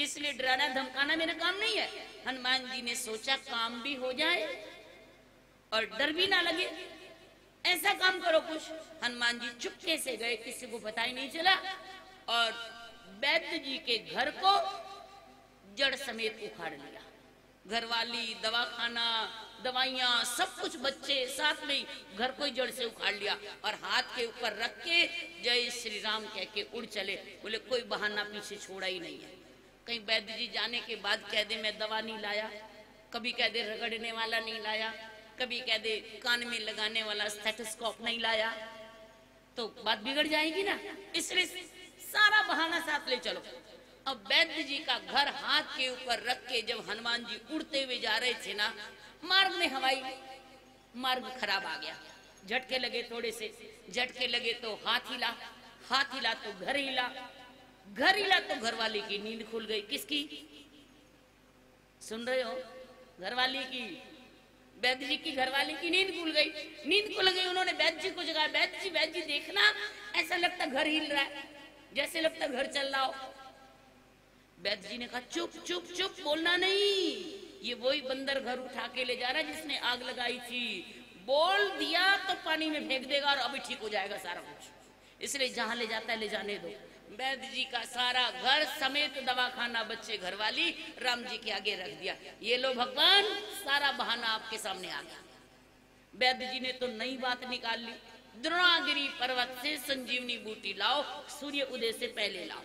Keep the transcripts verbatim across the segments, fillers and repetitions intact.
इसलिए डराना धमकाना मेरा काम नहीं है। हनुमान जी ने सोचा काम भी हो जाए और डर भी ना लगे, ऐसा काम करो कुछ। हनुमान जी चुपके से गए, किसी को पता ही नहीं चला, और वैद्य जी के घर को जड़ समेत उखाड़ लिया। घरवाली, दवाखाना, दवाइयां, सब कुछ, बच्चे साथ में, घर को ही जड़ से उखाड़ लिया और हाथ के ऊपर रख के जय श्री राम कह के उड़ चले। बोले कोई बहाना पीछे छोड़ा ही नहीं है। कहीं वैद्य जी जाने के बाद कह दे मैं दवा नहीं लाया, कभी कह दे रगड़ने वाला नहीं लाया, कभी कह दे कान में लगाने वाला स्टेथोस्कोप नहीं लाया, तो बात बिगड़ जाएगी ना। इसलिए सारा बहाना साथ ले चलो। अब वैद्य जी का घर हाथ के ऊपर रख के जब हनुमान जी उड़ते हुए जा रहे थे ना, मार्ग में हवाई मार्ग खराब आ गया, झटके लगे, थोड़े से झटके लगे तो हाथ हिला, हाथ हिला तो घर हिला, घर हिला तो घरवाली की नींद खुल गई। किसकी? सुन रहे हो? घरवाली की, वैद्य जी की घरवाली की नींद खुल गई। नींद खुल गई, उन्होंने वैद्य जी को जगाया, वैद्य जी वैद्य जी देखना, ऐसा लगता घर हिल रहा है, जैसे लगता घर चल रहा हो। वैद्य जी ने कहा चुप चुप चुप, बोलना नहीं, ये वही बंदर घर उठा के ले जा रहा है जिसने आग लगाई थी, बोल दिया तो पानी में फेंक देगा और अभी ठीक हो जाएगा सारा कुछ, इसलिए जहां ले जाता है ले जाने दो। वैद्य जी का सारा घर समेत दवाखाना, बच्चे, घरवाली राम जी के आगे रख दिया। ये लो भगवान, सारा बहाना आपके सामने आ गया। वैद्य जी ने तो नई बात निकाल ली, द्रोणागिरी पर्वत से संजीवनी बूटी लाओ, सूर्य उदय से पहले लाओ।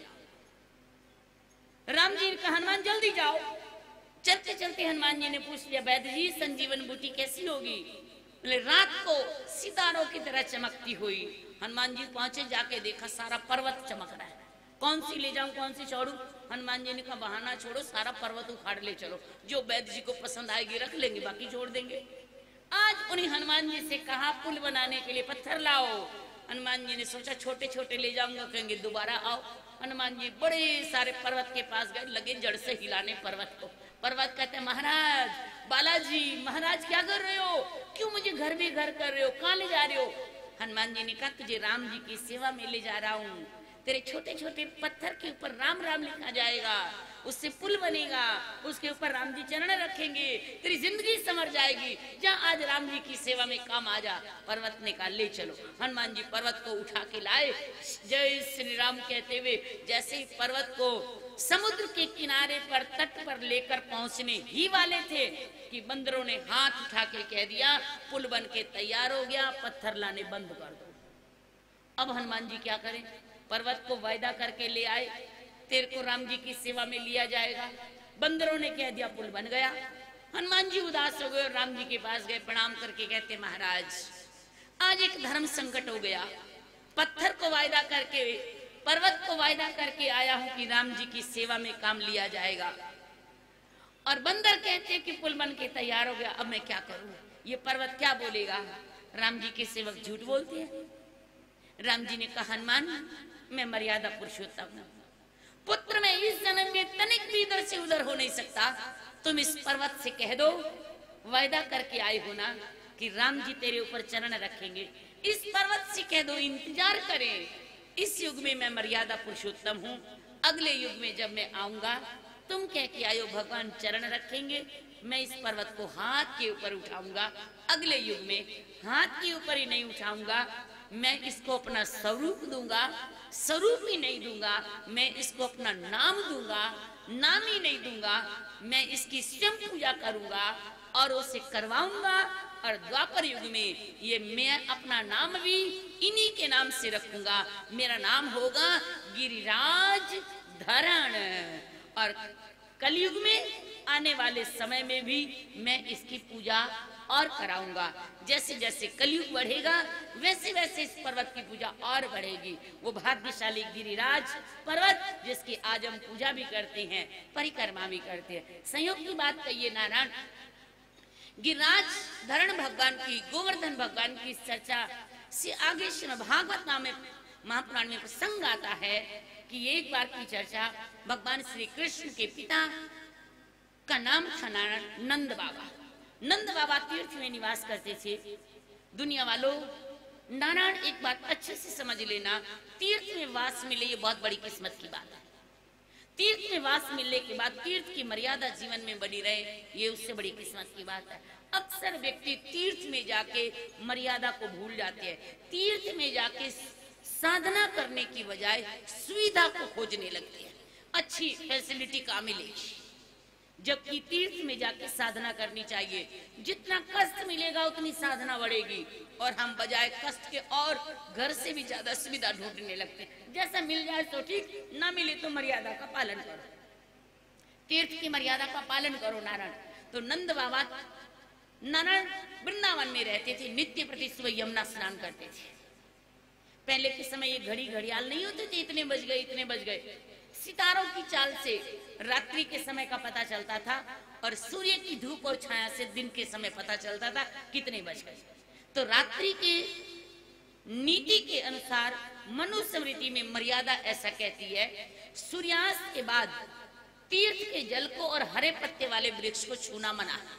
राम जी का हनुमान जल्दी जाओ। चलते चलते हनुमान जी ने पूछ लिया वैद्य जी संजीवन बूटी कैसी होगी? बोले रात को सितारों की तरह चमकती हुई। हनुमान जी पहुंचे, जाके देखा सारा पर्वत चमक रहा है। कौन सी ले जाऊं, कौन सी छोड़ू? हनुमान जी ने कहा बहाना छोड़ो, सारा पर्वत उखाड़ ले चलो, जो वैद्य जी को पसंद आएगी रख लेंगे, बाकी छोड़ देंगे। आज उन्हें हनुमान जी से कहा पुल बनाने के लिए पत्थर लाओ। हनुमान जी ने सोचा छोटे छोटे ले जाऊंगा, कहेंगे दोबारा आओ। हनुमान जी बड़े सारे पर्वत के पास गए, लगे जड़ से हिलाने पर्वत को। पर्वत कहते महाराज, बालाजी महाराज क्या कर रहे हो? क्यों मुझे घर में घर कर रहे हो? कहाँ ले जा रहे हो? हनुमान जी ने कहा तुझे राम जी की सेवा में ले जा रहा हूँ। तेरे छोटे छोटे पत्थर के ऊपर राम राम लिखा जाएगा, उससे पुल बनेगा, उसके ऊपर राम जी चरण रखेंगे, तेरी जिंदगी संवर जाएगी। जहाँ आज राम जी की सेवा में काम आ जा। पर्वत ने कहा ले चलो। हनुमान जी पर्वत को उठा के लाए, जय श्री राम कहते हुए। जैसे ही पर्वत को समुद्र के किनारे पर तट पर लेकर पहुंचने ही वाले थे कि बंदरों ने हाथ उठा के कह दिया पुल बन के तैयार हो गया, पत्थर लाने बंद कर दो। अब हनुमान जी क्या करें? पर्वत को वायदा करके ले आए, तेरे को राम जी की सेवा में लिया जाएगा। बंदरों ने कह दिया पुल बन गया। हनुमान जी उदास हो गए और राम जी के पास गए, प्रणाम करके कहते महाराज आज एक धर्म संकट हो गया। पत्थर को वायदा करके, पर्वत को वायदा करके आया हूं कि राम जी की सेवा में काम लिया जाएगा, और बंदर कहते हैं कि पुल बन के तैयार हो गया। अब मैं क्या करूं? ये पर्वत क्या बोलेगा? राम जी के सेवक झूठ बोलते हैं। राम जी ने कहा हनुमान मैं मर्यादा पुरुषोत्तम हूं, पुत्र मैं इस जन्म में तनिक भी इधर से उधर हो नहीं सकता। तुम इस पर्वत से कह दो, वायदा करके आए हो ना कि राम जी तेरे ऊपर चरण रखेंगे, इस पर्वत से कह दो इंतजार करें। इस युग में मैं मर्यादा पुरुषोत्तम हूँ, अगले युग में जब मैं आऊंगा तुम कह के आयो भगवान चरण रखेंगे, मैं इस पर्वत को हाथ के ऊपर उठाऊंगा। अगले युग में हाथ के ऊपर ही नहीं उठाऊंगा, मैं इसको अपना स्वरूप दूंगा, स्वरूप ही नहीं दूंगा, मैं इसको अपना नाम दूंगा, नाम ही नहीं दूंगा, मैं इसकी स्वयं पूजा करूंगा और उसे करवाऊंगा। और द्वापर युग में ये मैं अपना नाम भी इन्हीं के नाम से रखूंगा। मेरा नाम होगा गिरिराज धरण। और कलयुग में आने वाले समय में भी मैं इसकी पूजा और कराऊंगा। जैसे जैसे कलयुग बढ़ेगा वैसे वैसे इस पर्वत की पूजा और बढ़ेगी। वो भाग्यशाली गिरिराज पर्वत जिसकी आज हम पूजा भी करते हैं, परिक्रमा भी करते हैं। संयोग की बात कहिए नारायण, गिरिराज धरण भगवान की, गोवर्धन भगवान की चर्चा से आगे श्रीमद् भागवत नाम में महापुराण में प्रसंग आता है कि एक बार की चर्चा, भगवान श्री कृष्ण के पिता का नाम था नारायण नंद बाबा। नंद बाबा तीर्थ में निवास करते थे। दुनिया वालों नारायण एक बात अच्छे से समझ लेना, तीर्थ में वास मिले ये बहुत बड़ी किस्मत की बात है। तीर्थ में वास मिलने के बाद तीर्थ की मर्यादा जीवन में बनी रहे, ये उससे बड़ी किस्मत की बात है। अक्सर व्यक्ति तीर्थ में जाके मर्यादा को भूल जाते हैं, तीर्थ में जाके साधना करने की बजाय सुविधा को खोजने लगते हैं, अच्छी फैसिलिटी कहाँ मिलेगी, जबकि तीर्थ में जाके साधना करनी चाहिए। जितना कष्ट मिलेगा उतनी साधना बढ़ेगी, और हम बजाय कष्ट के और घर से भी ज्यादा सुविधा ढूंढने लगते हैं। जैसा मिल जाए तो ठीक, ना मिले तो मर्यादा का पालन करो, तीर्थ की मर्यादा का पालन करो। नारायण तो नंद बाबा नारायण वृंदावन में रहते थे, नित्य प्रति सुबह यमुना स्नान करते थे। पहले के समय ये घड़ी घड़ियाल नहीं होते थे, इतने बज गए इतने बज गए। सितारों की चाल से रात्रि के समय का पता चलता था, और सूर्य की धूप और छाया से दिन के समय पता चलता था कितने बज गए। तो रात्रि के नीति के अनुसार मनुस्मृति में मर्यादा ऐसा कहती है, सूर्यास्त के बाद तीर्थ के जल को और हरे पत्ते वाले वृक्ष को छूना मना है।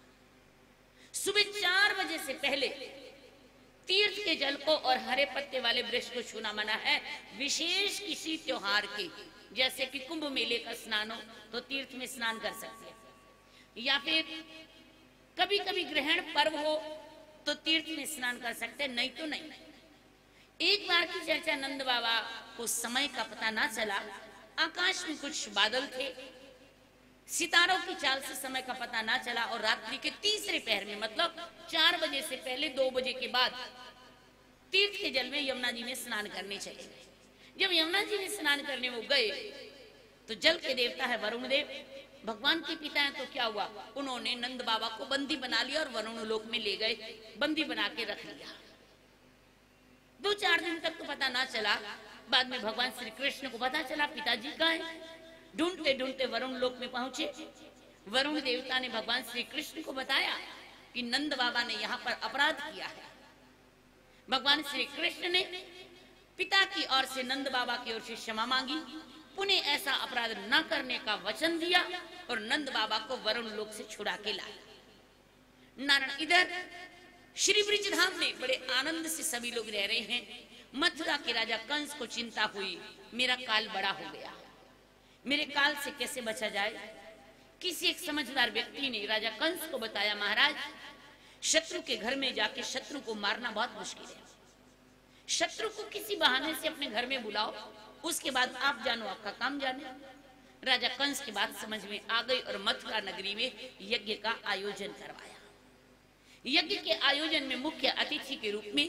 सुबह चार बजे से पहले तीर्थ के जल को और हरे पत्ते वाले वृक्ष को छूना मना है। विशेष किसी त्योहार के, जैसे कि कुंभ मेले का स्नान हो तो तीर्थ में स्नान कर सकते हैं, या फिर कभी कभी ग्रहण पर्व हो तो तीर्थ में स्नान कर सकते हैं, नहीं तो नहीं। एक बार की चर्चा, नंद बाबा को समय का पता ना चला, आकाश में कुछ बादल थे, सितारों की चाल से समय का पता ना चला, और रात्रि के तीसरे पहर में, मतलब चार बजे से पहले दो बजे के बाद तीर्थ के जल में यमुना जी में स्नान करने चले गए। जब यमुना जी में स्नान करने वो गए तो जल के देवता है वरुण देव, भगवान के पिता हैं, तो क्या हुआ, उन्होंने नंद बाबा को बंदी बना लिया और वरुण लोक में ले गए, बंदी बना के रख लिया। दो चार दिन तक तो पता ना चला, बाद में भगवान श्री कृष्ण को पता चला पिताजी कहाँ हैं। ढूंढते ढूंढते वरुण लोक में पहुंचे। वरुण देवता ने भगवान श्री कृष्ण को बताया कि नंद बाबा ने यहाँ पर अपराध किया है। भगवान श्री कृष्ण ने पिता की ओर से नंद बाबा की ओर से क्षमा मांगी, पुनः ऐसा अपराध न करने का वचन दिया, और नंद बाबा को वरुण लोक से छुड़ा के लाया। नारायण इधर श्री ब्रजधाम में बड़े आनंद से सभी लोग रह रहे हैं। मथुरा के राजा कंस को चिंता हुई, मेरा काल बड़ा हो गया, मेरे काल से कैसे बचा जाए। किसी एक समझदार व्यक्ति ने राजा कंस को बताया, महाराज शत्रु के घर में जाके शत्रु को मारना बहुत मुश्किल है, शत्रु को किसी बहाने से अपने घर में बुलाओ, उसके बाद आप जानो, आपका काम जाने। राजा कंस की बात समझ में आ गई और मथुरा नगरी में यज्ञ का आयोजन करवाया। यज्ञ के आयोजन में मुख्य अतिथि के रूप में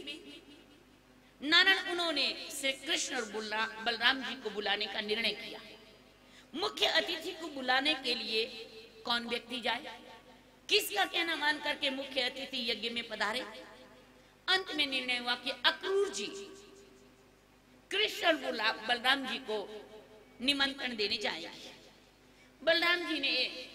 नारायण उन्होंने श्री कृष्ण और बलराम जी को बुलाने का निर्णय किया। मुख्य अतिथि को बुलाने के लिए कौन व्यक्ति जाए, किसका कहना मान करके मुख्य अतिथि यज्ञ में पधारे। अंत में निर्णय हुआ कि अक्रूर जी कृष्ण और बलराम जी को निमंत्रण देने जाएंगे। बलराम जी ने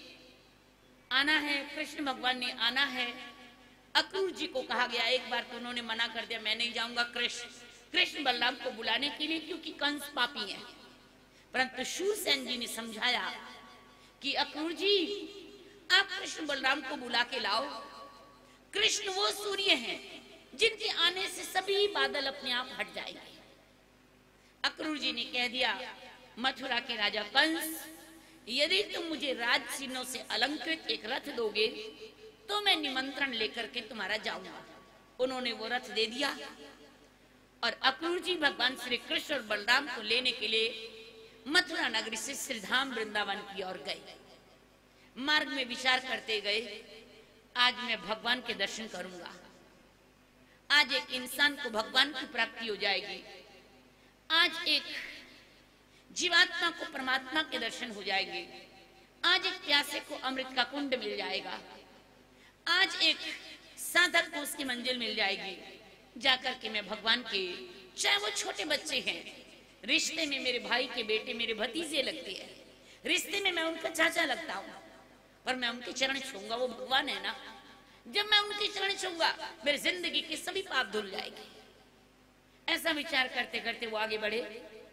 आना है, कृष्ण भगवान ने आना है। अक्रूर जी को कहा गया, एक बार तो उन्होंने मना कर दिया, मैं नहीं जाऊंगा कृष्ण कृष्ण बलराम को बुलाने के लिए, क्योंकि कंस पापी है। परंतु शूरसेन जी ने समझाया कि अक्रूर जी आप कृष्ण बलराम को बुला के लाओ। कृष्ण वो सूर्य हैं जिनके आने से सभी बादल अपने आप हट जाएंगे। अक्रूर जी ने कह दिया, मथुरा के राजा कंस, यदि तुम मुझे राज चिन्हों से अलंकृत एक रथ दोगे तो मैं निमंत्रण लेकर के तुम्हारा जाऊंगा। उन्होंने वो रथ दे दिया और अक्रूर जी भगवान श्री कृष्ण और बलराम को लेने के लिए मथुरा नगरी से श्रीधाम वृंदावन की ओर गए। मार्ग में विचार करते गए, आज मैं भगवान के दर्शन करूंगा, आज एक इंसान को भगवान की प्राप्ति हो जाएगी, आज एक जीवात्मा को परमात्मा के दर्शन हो जाएंगे, आज एक प्यासे को अमृत का कुंड मिल जाएगा, आज एक साधक को उसकी मंजिल मिल जाएगी। जाकर के मैं भगवान के, चाहे वो छोटे बच्चे हैं, रिश्ते में मेरे भाई के बेटे मेरे भतीजे लगते हैं, रिश्ते में मैं उनका चाचा लगता हूँ, पर मैं उनके चरण छूंगा, वो भगवान है ना। जब मैं उनके चरण छूंगा मेरी जिंदगी के सभी पाप धुल जाएंगे। ऐसा विचार करते करते वो आगे बढ़े।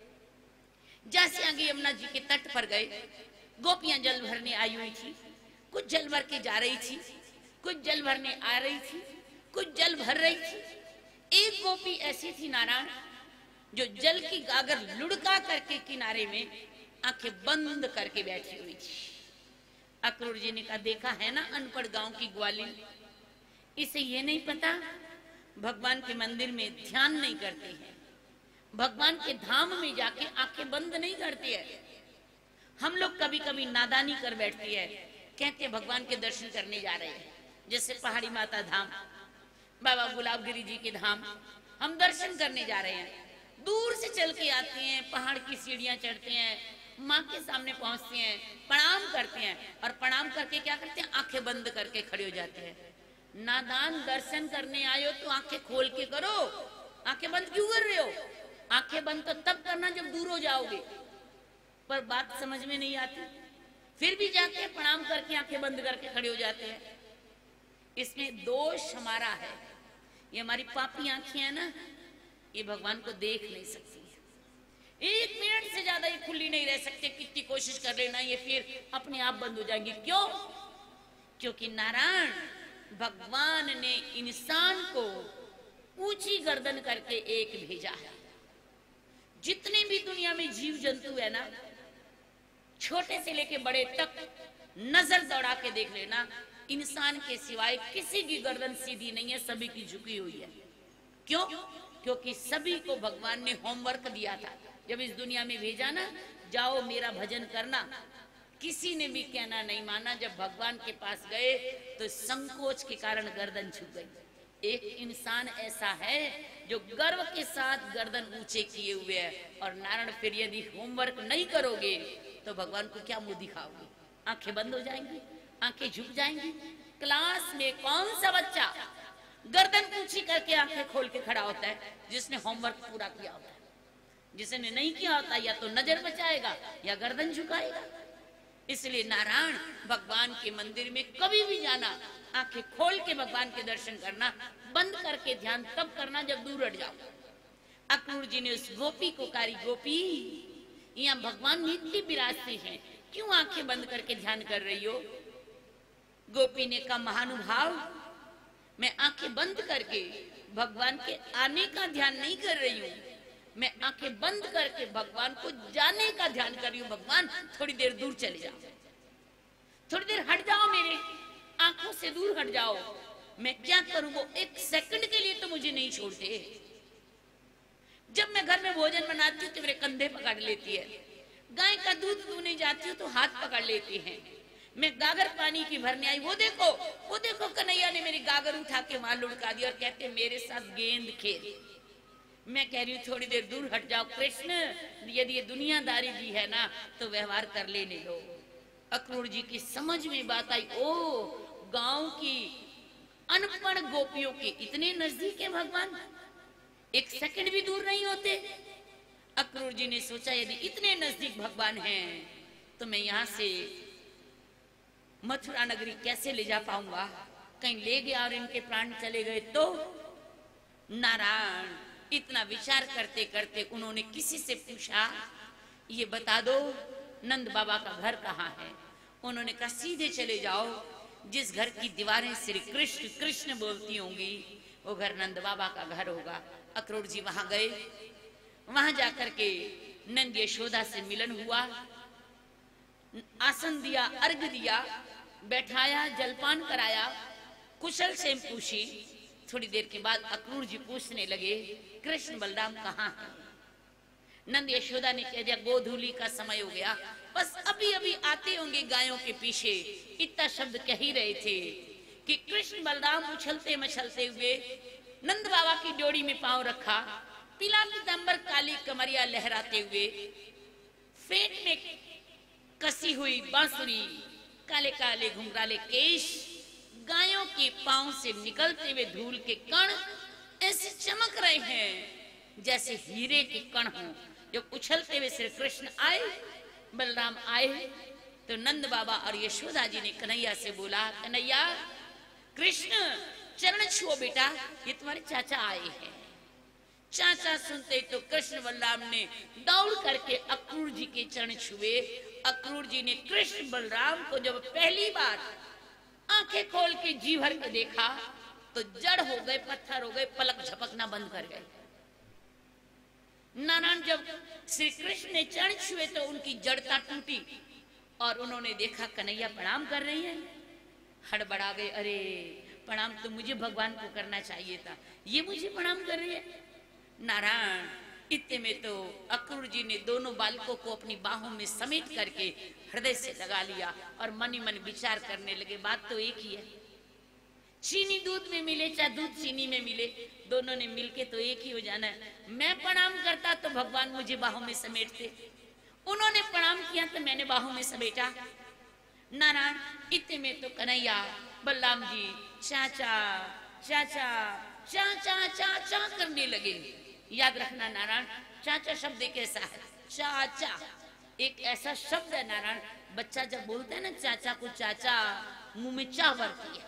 जैसे आगे यमुना जी के तट पर गए, गोपियां जल भरने आई हुई थी, कुछ जल भर के जा रही थी, कुछ जल भरने आ रही थी, कुछ जल भर रही थी। एक गोपी ऐसी थी नारायण, जो जल की गागर लुढ़का करके किनारे में आंखें बंद करके बैठी हुई थी। अक्रूर जी ने कहा, देखा है ना अनपढ़ गांव की ग्वालिन, इसे ये नहीं पता भगवान के मंदिर में ध्यान नहीं करते हैं, भगवान के धाम में जाके आंखें बंद नहीं करती है। हम लोग कभी कभी नादानी कर बैठती है, कहते हैं भगवान के दर्शन करने जा रहे हैं, जैसे पहाड़ी माता धाम, बाबा गुलाबगिरी जी के धाम हम दर्शन करने जा रहे हैं। दूर से चल के आते हैं, पहाड़ की सीढ़ियां चढ़ते हैं, माँ के सामने पहुंचते हैं, प्रणाम करते हैं और प्रणाम करके क्या करते हैं, आंखें बंद करके खड़े हो जाते हैं। नादान, दर्शन करने आए हो तो आंखें खोल के करो, आंखें बंद क्यों कर रहे हो? आंखें बंद तो तब करना जब दूर हो जाओगे। पर बात समझ में नहीं आती, फिर भी जाके प्रणाम करके आंखें बंद करके खड़े हो जाते हैं। इसमें दोष हमारा है, ये हमारी पापी आंखें हैं ना, ये भगवान को देख नहीं सकती है। एक मिनट से ज्यादा ये खुली नहीं रह सकते, कितनी कोशिश कर लेना ये फिर अपने आप बंद हो जाएंगी। क्यों? क्योंकि नारायण भगवान ने इंसान को ऊंची गर्दन करके एक भेजा है। जितने भी दुनिया में जीव जंतु है ना, छोटे से लेके बड़े तक नजर दौड़ा के देख लेना, इंसान के सिवाय किसी की गर्दन सीधी नहीं है, सभी की झुकी हुई है। क्यों? क्योंकि सभी को भगवान ने होमवर्क दिया था जब इस दुनिया में भेजा ना, जाओ मेरा भजन करना। किसी ने भी कहना नहीं माना। जब भगवान के पास गए तो संकोच के कारण गर्दन झुक गई। एक इंसान ऐसा है जो गर्व के साथ गर्दन ऊंचे किए हुए है। और नारायण फिर यदि होमवर्क नहीं करोगे तो भगवान को क्या मुंह दिखाओगे? आंखें बंद हो जाएंगी, आंखें झुक जाएंगी। क्लास में कौन सा बच्चा गर्दन ऊंची करके आंखें खोल के खड़ा होता है? जिसने होमवर्क पूरा किया होता है। जिसने नहीं किया होता या तो नजर बचाएगा या गर्दन झुकाएगा। इसलिए नारायण भगवान के मंदिर में कभी भी जाना, आंखें खोल के भगवान के दर्शन करना, बंद करके ध्यान तब करना जब दूर हट जाओ। अक्रूर जी ने उस गोपी को कहा, गोपी यहाँ भगवान नित्य विराजते हैं, क्यों आंखें बंद करके ध्यान कर रही हो? गोपी ने कहा, महानुभाव मैं आंखें बंद करके भगवान के आने का ध्यान नहीं कर रही हूँ, मैं आंखें बंद करके भगवान को जाने का ध्यान कर रही हूँ। भगवान थोड़ी देर दूर चले जाओ, थोड़ी देर हट जाओ, मेरे आंखों से दूर हट जाओ। मैं क्या करूं? वो एक सेकंड के लिए तो मुझे नहीं छोड़ते। जब मैं घर में भोजन बनाती हूँ तो मेरे कंधे पकड़ लेती है, गाय का दूध दूने जाती हूँ तो हाथ पकड़ लेती हैं। मैं गागर पानी की भरने आई, वो देखो वो देखो कन्हैया ने मेरी गागर उठा के वहां लुढ़का दी और कहते मेरे साथ गेंद खेल। मैं कह रही हूँ थोड़ी देर दूर हट जाओ कृष्ण, यदि ये दुनियादारी भी है ना तो व्यवहार कर लेने दो। अक्रूर जी की समझ में बात आई, ओ गांव की अनपढ़ गोपियों के इतने नजदीक है भगवान, एक सेकंड भी दूर नहीं होते। अक्रूर जी ने सोचा यदि इतने नजदीक भगवान हैं तो मैं यहाँ से मथुरा नगरी कैसे ले जा पाऊंगा? कहीं ले गया और इनके प्राण चले गए तो? नारायण इतना विचार करते करते उन्होंने किसी से पूछा, ये बता दो नंद बाबा का घर कहाँ है? उन्होंने कहा सीधे चले जाओ, जिस घर की दीवारें श्री कृष्ण कृष्ण बोलती होंगी वो घर नंद बाबा का घर होगा। अक्रूर जी वहां गए, वहां जाकर के नंद यशोदा से मिलन हुआ, आसन दिया, अर्घ दिया, बैठाया, जलपान कराया, कुशल से पूछी। थोड़ी देर के बाद अक्रूर जी पूछने लगे कृष्ण बलराम कहाँ हैं? नंद यशोदा ने कह दिया गोधूली का समय हो गया, बस अभी अभी आते होंगे गायों के पीछे। इतना शब्द कह ही रहे थे कि कृष्ण बलराम उछलते मछलते हुए नंद बाबा की डोरी में पांव रखा, पीला पीतांबर काली कमरिया लहराते हुए, फेंट में कसी हुई बांसुरी, काले काले घुंघराले केश, गायों के पांव से निकलते हुए धूल के कण ऐसे चमक रहे हैं जैसे हीरे के कण हों। जब उछलते हुए श्री कृष्ण आए, बलराम आए तो नंद बाबा और यशोदा जी ने कन्हैया से बोला, कन्हैया कृष्ण चरण छुओ बेटा, ये तुम्हारे चाचा आए हैं। चाचा सुनते तो कृष्ण बलराम ने दौड़ करके अक्रूर जी के चरण छुए। अक्रूर जी ने कृष्ण बलराम को जब पहली बार आंखें खोल के जी भर के देखा तो जड़ हो गए, पत्थर हो गए, पलक झपकना बंद कर गए। नारायण जब श्री कृष्ण ने चरण छुए तो उनकी जड़ता टूटी और उन्होंने देखा कन्हैया प्रणाम कर रही है। हड़बड़ा गए, अरे प्रणाम तो मुझे भगवान को करना चाहिए था, ये मुझे प्रणाम कर रही है। नारायण इतने में तो अक्रूर जी ने दोनों बालकों को अपनी बाहों में समेट करके हृदय से लगा लिया और मन ही मन विचार करने लगे, बात तो एक ही है, चीनी दूध में मिले चाहे दूध चीनी में मिले, दोनों ने मिलके तो एक ही हो जाना है। मैं प्रणाम करता तो भगवान मुझे बाहों में समेटते, उन्होंने प्रणाम किया तो मैंने बाहों में समेटा। नारायण इतने में तो कन्हैया बलराम जी चाचा चाचा चाचा चाचा करने लगे। याद रखना नारायण, चाचा शब्द एक ऐसा है, चाचा एक ऐसा शब्द है नारायण, बच्चा जब बोलता है ना चाचा को चाचा, मुंह में चाह भरती है,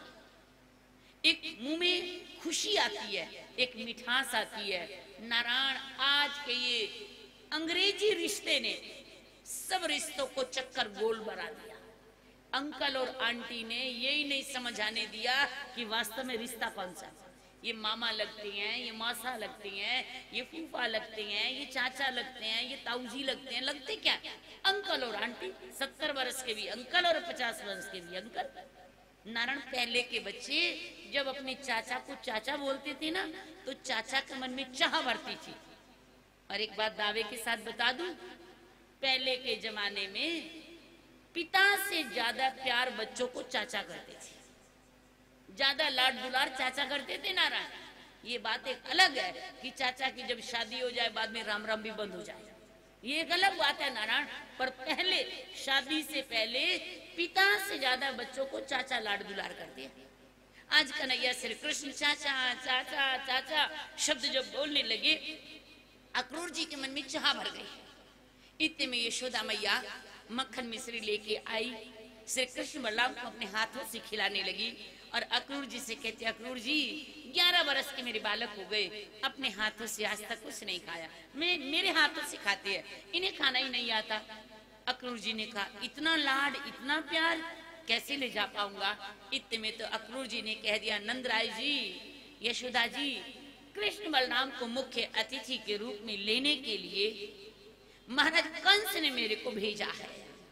एक मुंह में खुशी आती है, एक मिठास आती है। नारायण आज के ये अंग्रेजी रिश्ते ने सब रिश्तों को चक्कर गोल बना दिया। अंकल और आंटी ने यही नहीं समझ आने दिया कि वास्तव में रिश्ता कौन सा, ये मामा लगते हैं, ये मौसा लगते हैं, ये फूफा लगते हैं, ये चाचा लगते हैं, ये ताऊजी लगते हैं, लगते क्या अंकल और आंटी, सत्तर वर्ष के भी अंकल और पचास वर्ष के भी अंकल। नारायण पहले के बच्चे जब अपने चाचा को चाचा बोलते थे ना तो चाचा के मन में चाह भरती थी। और एक बात दावे के साथ बता दूं, पहले के जमाने में पिता से ज्यादा प्यार बच्चों को चाचा करते थे, ज्यादा लाड दुलार चाचा करते थे। नारायण ये बात एक अलग है कि चाचा की जब शादी हो जाए बाद में राम राम भी बंद हो जाए, ये एक अलग बात है नारायण। पर पहले शादी से पहले पिता से ज्यादा बच्चों को चाचा लाड दुलार करते हैं। आज कन्हैया श्री कृष्ण चाचा चाचा चाचा शब्द जब बोलने लगे, अक्रूर जी के मन में चाह भर गई। इतने में यशोदा मैया मक्खन मिश्री लेके आई, श्री कृष्ण बलराम को अपने हाथों से खिलाने लगी और अक्रूर जी से कहते, अक्रूर जी ग्यारह बरस के मेरे बालक हो गए, अपने हाथों से आज तक कुछ नहीं खाया, मैं मेरे हाथों से खाते हैं, इन्हें खाना ही नहीं आता। अक्रूर जी ने कहा, इतना लाड इतना प्यार कैसे ले जा पाऊंगा। इतने में तो अक्रूर जी ने कह दिया, नंदराय जी यशोदा जी कृष्ण बलराम को मुख्य अतिथि के रूप में लेने के लिए महाराज कंस ने मेरे को भेजा है।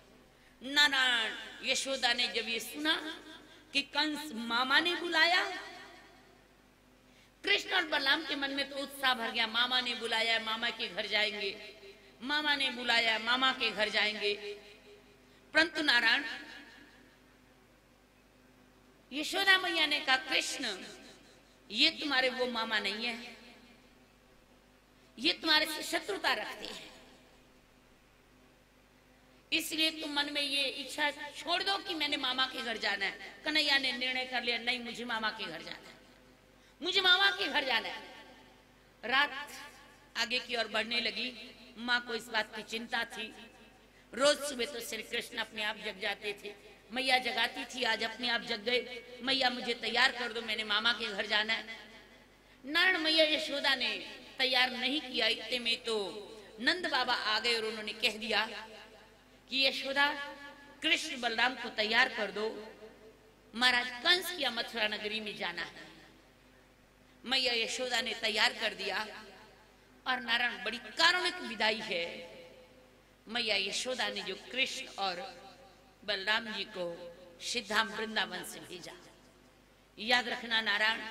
नारायण यशोदा ने जब ये सुना कि कंस मामा ने बुलाया, कृष्ण और बलराम के मन में तो उत्साह भर गया, मामा ने बुलाया मामा के घर जाएंगे, मामा ने बुलाया मामा के घर जाएंगे। परंतु नारायण यशोदा मैया ने कहा, कृष्ण ये तुम्हारे वो मामा नहीं है, ये तुम्हारे से शत्रुता रखते हैं, इसलिए तुम मन में ये इच्छा छोड़ दो कि मैंने मामा के घर जाना है। कन्हैया ने निर्णय कर लिया, नहीं मुझे मामा के घर जाना है, मुझे मामा के घर जाना है। रात आगे की ओर बढ़ने लगी, माँ को इस बात की चिंता थी। रोज सुबह तो श्री कृष्ण अपने आप जग जाते थे, मैया जगाती थी, आज अपने आप जग गए, मैया मुझे तैयार कर दो, मैंने मामा के घर जाना है। नारायण मैया यशोदा ने तैयार नहीं किया। इतने में तो नंद बाबा आ गए और उन्होंने कह दिया कि यशोदा कृष्ण बलराम को तैयार कर दो, महाराज कंस की मथुरा नगरी में जाना है। मैया यशोदा ने तैयार कर दिया और नारायण बड़ी कारुणिक विदाई है। मैया यशोदा ने जो कृष्ण और बलराम जी को सिद्धाम वृंदावन से भेजा। याद रखना नारायण,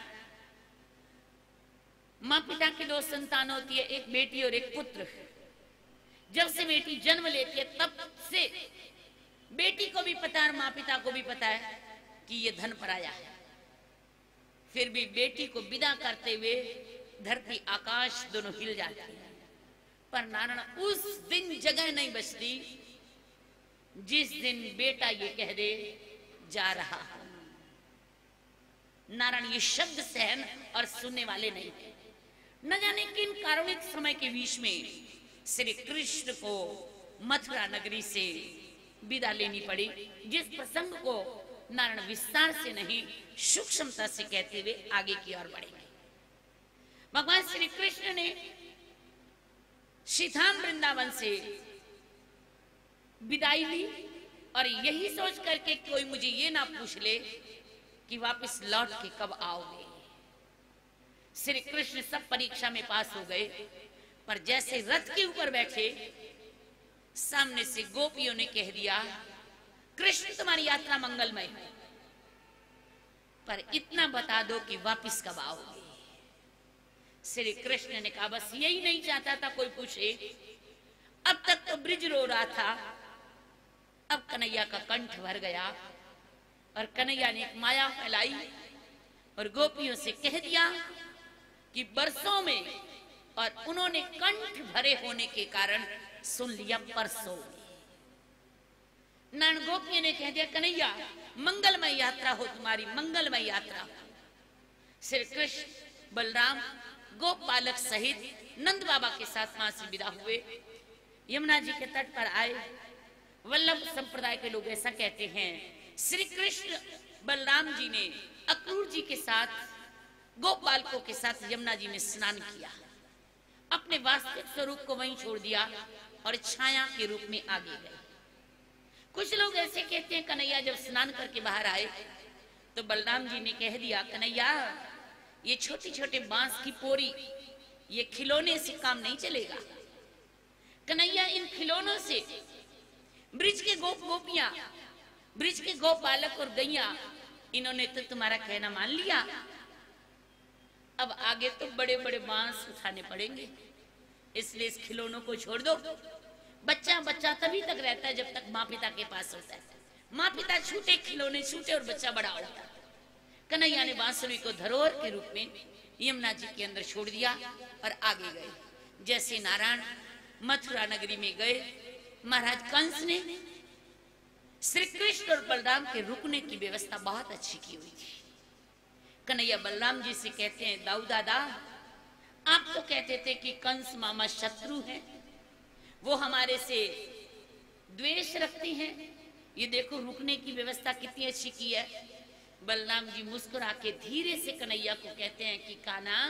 माँ पिता की दो संतान होती है, एक बेटी और एक पुत्र। जब से बेटी जन्म लेती है तब से बेटी को भी पता है और माँ पिता को भी पता है कि ये धन पराया है, फिर भी बेटी को विदा करते हुए धरती आकाश दोनों हिल जाते हैं। पर नारायण उस दिन जगह नहीं बचती जिस दिन बेटा ये कह दे जा रहा है। नारायण ये शब्द सहन और सुनने वाले नहीं थे। न जाने किन कारुणिक समय के बीच में श्री कृष्ण को मथुरा नगरी से विदा लेनी पड़ी, जिस प्रसंग को नारायण विस्तार से नहीं सूक्ष्मता से कहते हुए आगे की ओर बढ़ेंगे। भगवान श्री कृष्ण ने श्रीधाम वृंदावन से विदाई ली और यही सोच करके कोई मुझे ये ना पूछ ले कि वापस लौट के कब आओगे। श्री कृष्ण सब परीक्षा में पास हो गए, पर जैसे रथ के ऊपर बैठे, सामने से गोपियों ने कह दिया, कृष्ण तुम्हारी यात्रा मंगलमय है, पर इतना बता दो कि वापिस कब आओगे। श्री कृष्ण ने कहा, बस यही नहीं चाहता था कोई पूछे। अब तक तो ब्रिज रो रहा था, अब कन्हैया का कंठ भर गया और कन्हैया ने एक माया फैलाई और गोपियों से कह दिया कि बरसों में, और उन्होंने कंठ भरे होने के कारण सुन लिया परसों। नन गोपियों ने कह दिया, कन्हैया मंगलमय यात्रा हो तुम्हारी, मंगलमय यात्रा। श्री कृष्ण बलराम गोपालक सहित नंद बाबा के साथ वहां से विदा हुए, यमुना जी के तट पर आए। वल्लभ संप्रदाय के लोग ऐसा कहते हैं, श्री कृष्ण बलराम जी ने अक्रूर जी के साथ, गोपालकों के साथ यमुना जी में स्नान किया, अपने वास्तविक स्वरूप को वहीं छोड़ दिया और छाया के रूप में आगे गए। कुछ लोग ऐसे कहते हैं, कन्हैया जब स्नान करके बाहर आए तो बलराम जी ने कह दिया, कन्हैया ये छोटी छोटे बांस की पोरी, ये खिलौने से काम नहीं चलेगा। कन्हैया इन खिलौनों से ब्रिज के गोप गोपियां, ब्रिज के गोपालक और गैया, इन्होंने तो तुम्हारा कहना मान लिया, अब आगे तो बड़े बड़े बांस उठाने पड़ेंगे, इसलिए इस खिलौनों को छोड़ दो। बच्चा बच्चा तभी तक रहता है जब तक माँ पिता के पास होता है। माँ पिता छूटे, खिलौने छूटे और बच्चा बड़ा होता है। कन्हैया ने बांसुरी को धरोहर के रूप में यमुना जी के अंदर छोड़ दिया और आगे गए। जैसे नारायण मथुरा नगरी में गए, महाराज कंस ने श्री कृष्ण और बलराम के रुकने की व्यवस्था बहुत अच्छी की हुई थी। कन्हैया बलराम जी से कहते हैं, दाऊ दादा आप तो कहते थे कि कंस मामा शत्रु हैं, वो हमारे से द्वेष रखते हैं, ये देखो रुकने की व्यवस्था कितनी अच्छी की है। बलराम जी मुस्कुरा के धीरे से कन्हैया को कहते हैं कि कान्हा,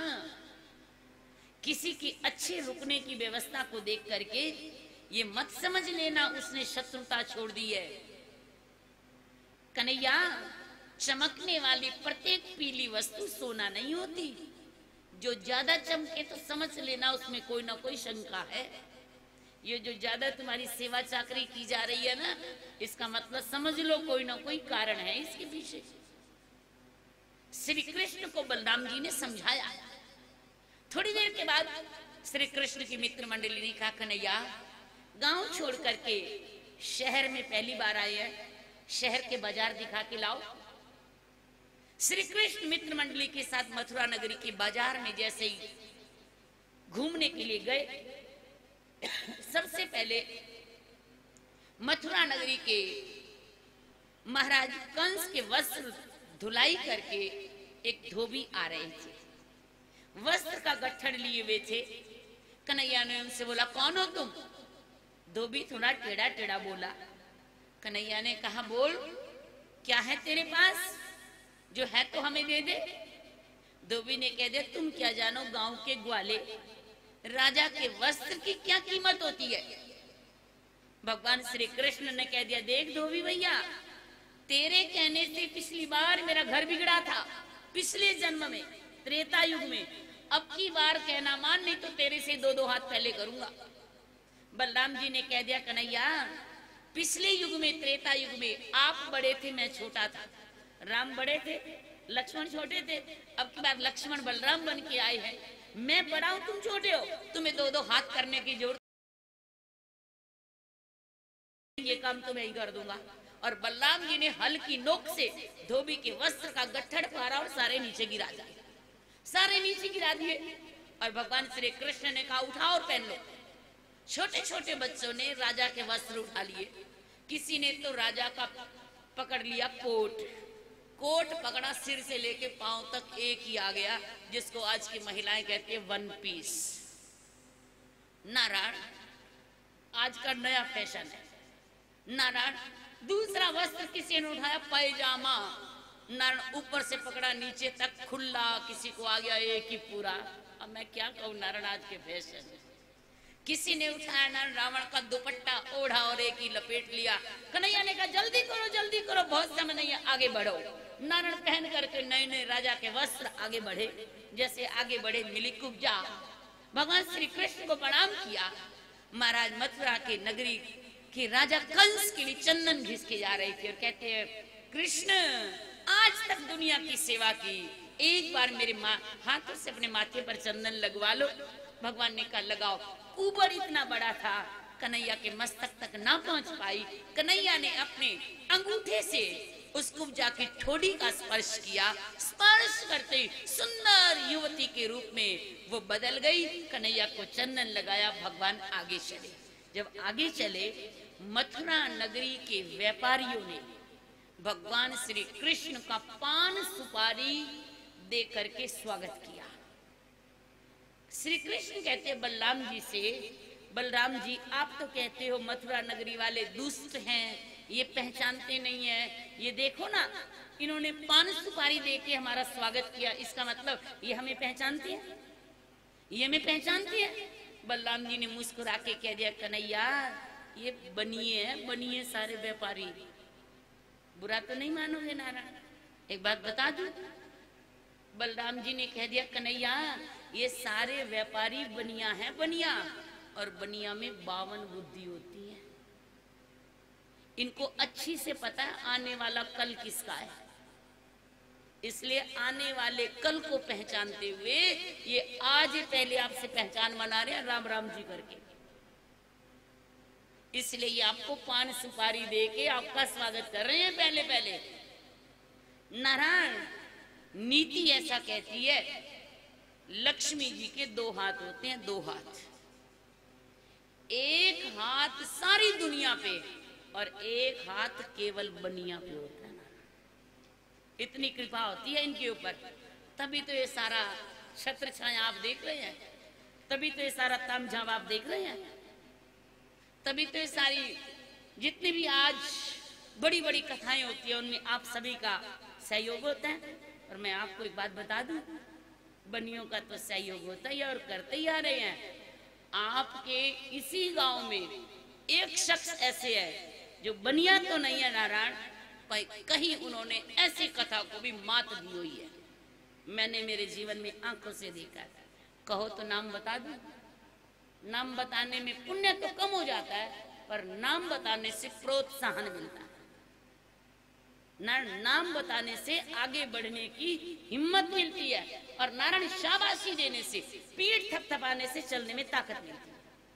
किसी की अच्छे रुकने की व्यवस्था को देख करके ये मत समझ लेना उसने शत्रुता छोड़ दी है। कन्हैया, चमकने वाली प्रत्येक पीली वस्तु सोना नहीं होती, जो ज्यादा चमके तो समझ लेना उसमें कोई ना कोई शंका है। ये जो ज्यादा तुम्हारी सेवा चाकरी की जा रही है ना, इसका मतलब समझ लो कोई ना कोई कारण है इसके पीछे। श्री कृष्ण को बलराम जी ने समझाया। थोड़ी देर के बाद श्री कृष्ण की मित्र मंडली ने कहा, कन्हैया गांव छोड़ करके शहर में पहली बार आए हैं, शहर के बाजार दिखा के लाओ। श्री कृष्ण मित्र मंडली के साथ मथुरा नगरी के बाजार में जैसे ही घूमने के लिए गए, सबसे पहले मथुरा नगरी के महाराज कंस के वस्त्र धुलाई करके एक धोबी आ रहे थे, वस्त्र का गट्ठर लिए हुए थे। कन्हैया ने उनसे बोला, कौन हो तुम? धोबी थोड़ा टेढ़ा टेढ़ा बोला। कन्हैया ने कहा, बोल क्या है तेरे पास, जो है तो हमें दे दे। धोबी ने कह दिया, तुम क्या जानो गांव के ग्वाले, राजा के वस्त्र की क्या कीमत होती है। भगवान श्री कृष्ण ने कह दिया, देख धोबी भैया, तेरे कहने से पिछली बार मेरा घर बिगड़ा था, पिछले जन्म में त्रेता युग में, अब की बार कहना मान, नहीं तो तेरे से दो दो हाथ पहले करूंगा। बलराम जी ने कह दिया, कन्हैया पिछले युग में त्रेता युग में आप बड़े थे, मैं छोटा था, राम बड़े थे, लक्ष्मण छोटे थे, अब की बार लक्ष्मण बलराम बन के आए हैं, मैं बड़ा हूं तुम छोटे हो, तुम्हें दो दो हाथ करने की जरूरत, ये काम तो मैं ही कर दूंगा। और बलराम जी ने हल की नोक से धोबी के वस्त्र का गट्ठर फाड़ा और सारे नीचे गिरा दिए, सारे नीचे गिरा दिए। और भगवान श्री कृष्ण ने कहा, उठाओ और पहन लो। छोटे छोटे बच्चों ने राजा के वस्त्र उठा लिए, किसी ने तो राजा का पकड़ लिया कोट, कोट पकड़ा सिर से लेके पांव तक एक ही आ गया, जिसको आज की महिलाएं कहती है वन पीस। नारायण आज का नया फैशन है। नारायण दूसरा वस्त्र किसी ने उठाया पैजामा, नारायण ऊपर से पकड़ा नीचे तक खुला, किसी को आ गया एक ही पूरा। अब मैं क्या कहूँ, नारायण आज के फैशन। किसी ने उठाया नारायण रावण का दुपट्टा ओढ़ा और एक ही लपेट लिया। कन्हैया ने कहा, जल्दी करो जल्दी करो, बहुत समय नहीं है, आगे बढ़ो। नारायण पहन करके नए नए राजा के वस्त्र आगे बढ़े। जैसे आगे बढ़े, मिली कुब्जा, भगवान श्री कृष्ण को प्रणाम किया। महाराज मथुरा के नगरी के राजा कंस के लिए चंदन घिस के जा रहे थे और कहते हैं, कृष्ण आज तक दुनिया की सेवा की, एक बार मेरे हाथों से अपने माथे पर चंदन लगवा लो। भगवान ने कहा लगाओ। ऊपर इतना बड़ा था, कन्हैया के मस्तक तक ना पहुंच पाई। कन्हैया ने अपने अंगूठे से उसको जाके ठोड़ी का स्पर्श किया। स्पर्श करते सुंदर युवती के रूप में वो बदल गई। कन्हैया को चंदन लगाया, भगवान आगे चले। जब आगे चले, मथुरा नगरी के व्यापारियों ने भगवान श्री कृष्ण का पान सुपारी दे करके स्वागत किया। श्री कृष्ण कहते बलराम जी से, बलराम जी आप तो कहते हो मथुरा नगरी वाले दुष्ट हैं, ये पहचानते नहीं है, ये देखो ना इन्होंने पान सुपारी दे के हमारा स्वागत किया, इसका मतलब ये हमें पहचानती है, ये हमें पहचानती है। बलराम जी ने मुस्कुरा के कह दिया, कन्हैया ये बनिए है, बनिए सारे व्यापारी, बुरा तो नहीं मानोगे नारायण, एक बात बता दूं। बलराम जी ने कह दिया, कन्हैया ये सारे व्यापारी बनिया है, बनिया, और बनिया में बावन बुद्धि होती है। इनको अच्छी से पता है आने वाला कल किसका है, इसलिए आने वाले कल को पहचानते हुए ये आज पहले आपसे पहचान मना रहे हैं राम राम जी करके। इसलिए ये आपको पान सुपारी दे के आपका स्वागत कर रहे हैं पहले पहले। नारायण नीति ऐसा कहती है, लक्ष्मी जी के दो हाथ होते हैं, दो हाथ, एक हाथ सारी दुनिया पे और एक हाथ केवल बनिया पे होता है। इतनी कृपा होती है इनके ऊपर, तभी तो ये सारा छत्र छाया आप देख रहे हैं, तभी तो ये सारा तामझाम आप देख रहे हैं, तभी तो ये सारी जितनी भी आज बड़ी बड़ी कथाएं होती है उनमें आप सभी का सहयोग होता है। और मैं आपको एक बात बता दूं, बनियों का तो सहयोग होता ही है और करते ही आ रहे हैं। आपके इसी गांव में एक शख्स ऐसे है जो बनिया तो नहीं है नारायण, पर कहीं उन्होंने ऐसी कथा को भी मात दी हुई है, मैंने मेरे जीवन में आंखों से देखा है। कहो तो नाम बता दूं? नाम बताने में पुण्य तो कम हो जाता है, पर नाम बताने से प्रोत्साहन मिलता है, ना नाम बताने से आगे बढ़ने की हिम्मत मिलती है, और नारायण शाबाशी देने से, पीठ थपथपाने से चलने में ताकत मिलती है।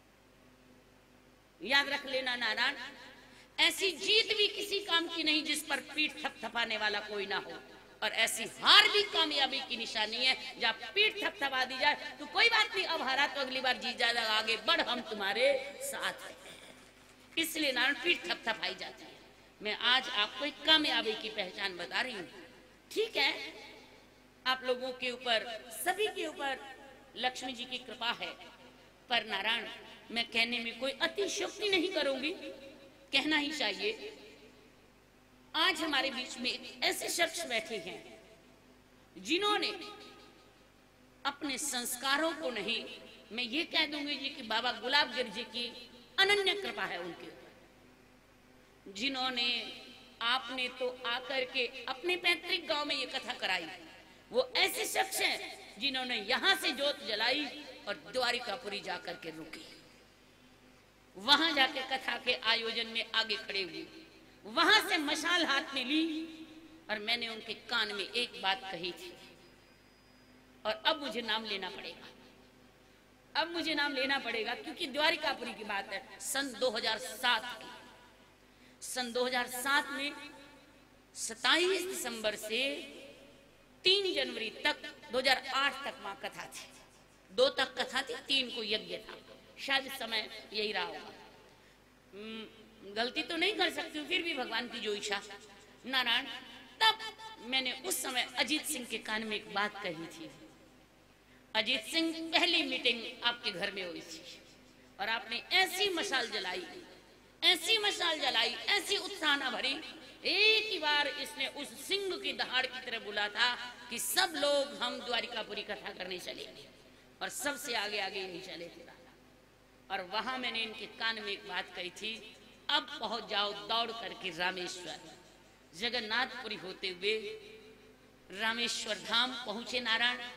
याद रख लेना नारायण, ऐसी जीत भी किसी काम की नहीं जिस पर पीठ थपथपाने वाला कोई ना हो, और ऐसी हार भी कामयाबी की निशानी है। जब पीठ थपथपा दी जाए तो कोई बात नहीं, अब हारा तो अगली बार जीत जाएगा, आगे बढ़, हम तुम्हारे साथ हैं। इसलिए नारायण पीठ थपथपाई जाती है। मैं आज आपको एक कामयाबी की पहचान बता रही हूँ। ठीक है, आप लोगों के ऊपर, सभी के ऊपर लक्ष्मी जी की कृपा है, पर नारायण मैं कहने में कोई अतिशयोक्ति नहीं करूंगी, कहना ही चाहिए। आज हमारे बीच में ऐसे शख्स बैठे हैं जिन्होंने अपने संस्कारों को नहीं, मैं ये कह दूंगी जी कि बाबा गुलाब गिर जी की अनन्य कृपा है उनके ऊपर, जिन्होंने, आपने तो आकर के अपने पैतृक गांव में ये कथा कराई। वो ऐसे शख्स हैं जिन्होंने यहां से जोत जलाई और द्वारिकापुरी जाकर के रुकी, वहां जाके कथा के आयोजन में आगे खड़े हुए, वहां से मशाल हाथ में ली, और मैंने उनके कान में एक बात कही थी, और अब मुझे नाम लेना पड़ेगा, अब मुझे नाम लेना पड़ेगा, क्योंकि द्वारिकापुरी की बात है सन दो हज़ार सात की। सन दो हज़ार सात में सत्ताईस दिसंबर से तीन जनवरी तक, दो हज़ार आठ तक वहां कथा थी, दो तक कथा थी, तीन को यज्ञ था, शायद समय यही रहा होगा, गलती तो नहीं कर सकती, फिर भी भगवान की जो इच्छा। नारायण तब मैंने उस समय अजीत सिंह के कान में एक बात कही थी। अजीत सिंह, पहली मीटिंग आपके घर में हुई थी और आपने ऐसी मशाल जलाई, ऐसी मशाल जलाई, ऐसी उत्साहना भरी, एक ही बार इसने उस सिंह की दहाड़ की तरह बोला था कि सब लोग हम द्वारिकापुरी कथा करने चले, और सबसे आगे आगे यही चले थे। और वहां मैंने इनके कान में एक बात कही थी, अब पहुंच जाओ दौड़ करके रामेश्वर। जगन्नाथपुरी होते हुए रामेश्वर धाम पहुंचे नारायण,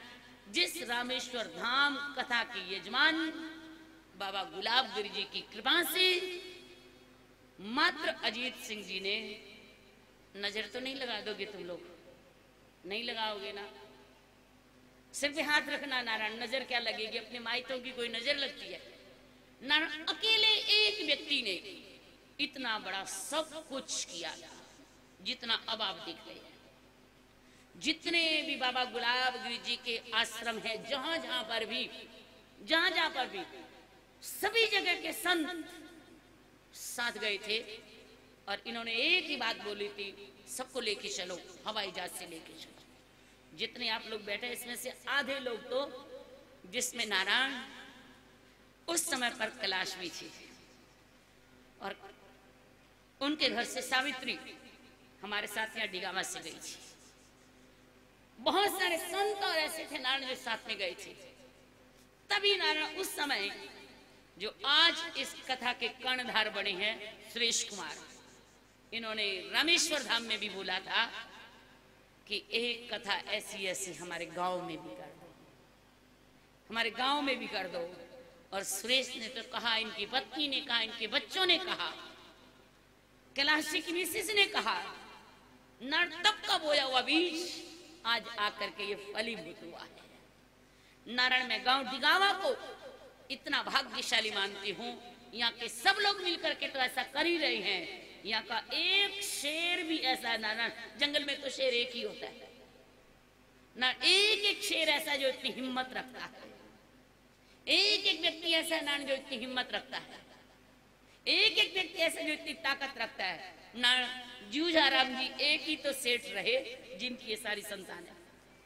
जिस रामेश्वर धाम कथा के यजमान बाबा गुलाबगिरी जी की कृपा से मात्र अजीत सिंह जी ने, नजर तो नहीं लगा दोगे तुम लोग? नहीं लगाओगे ना? सिर पे हाथ रखना नारायण, नजर क्या लगेगी? अपने माइतों की कोई नजर लगती है? नारायण अकेले एक व्यक्ति ने इतना बड़ा सब कुछ किया जितना अब आप देख रहे हैं। जितने भी बाबा गुलाबगिरी जी के आश्रम है, जहां जहां पर भी, जहां जहां पर भी, सभी जगह के संत साथ गए थे और इन्होंने एक ही बात बोली थी, सबको लेके चलो, हवाई जहाज से लेके चलो। जितने आप लोग बैठे इसमें से आधे लोग तो, जिसमें नारायण उस समय पर कैलाश में थी और उनके घर से सावित्री हमारे साथ यहाँ डिगामा से गई थी। बहुत सारे संत और ऐसे थे नारायण जो साथ में गए थे। तभी नारायण उस समय जो आज इस कथा के कर्णधार बने हैं सुरेश कुमार, इन्होंने रामेश्वर धाम में भी बोला था कि एक कथा ऐसी ऐसी हमारे गांव में भी कर दो, हमारे गांव में भी कर दो। और सुरेश ने तो कहा, इनकी पत्नी ने कहा, इनके बच्चों ने कहा, कैलाश जी की मिसेस ने कहा, नर्तक का बोया हुआ बीज आज आकर के ये फलीभूत हुआ है। नारायण में गांव डिगावा को इतना भाग्यशाली मानती हूँ। यहाँ के सब लोग मिलकर के तो ऐसा कर ही रहे हैं। यहाँ का एक शेर भी ऐसा है नारायण, जंगल में तो शेर एक ही होता है ना, एक एक शेर ऐसा जो इतनी हिम्मत रखता है, एक एक व्यक्ति ऐसा नारायण जो इतनी हिम्मत रखता है, एक एक व्यक्ति ऐसा जो इतनी ताकत रखता है। नारायण जूझाराम जी एक ही तो सेठ रहे जिनकी ये सारी संतान है,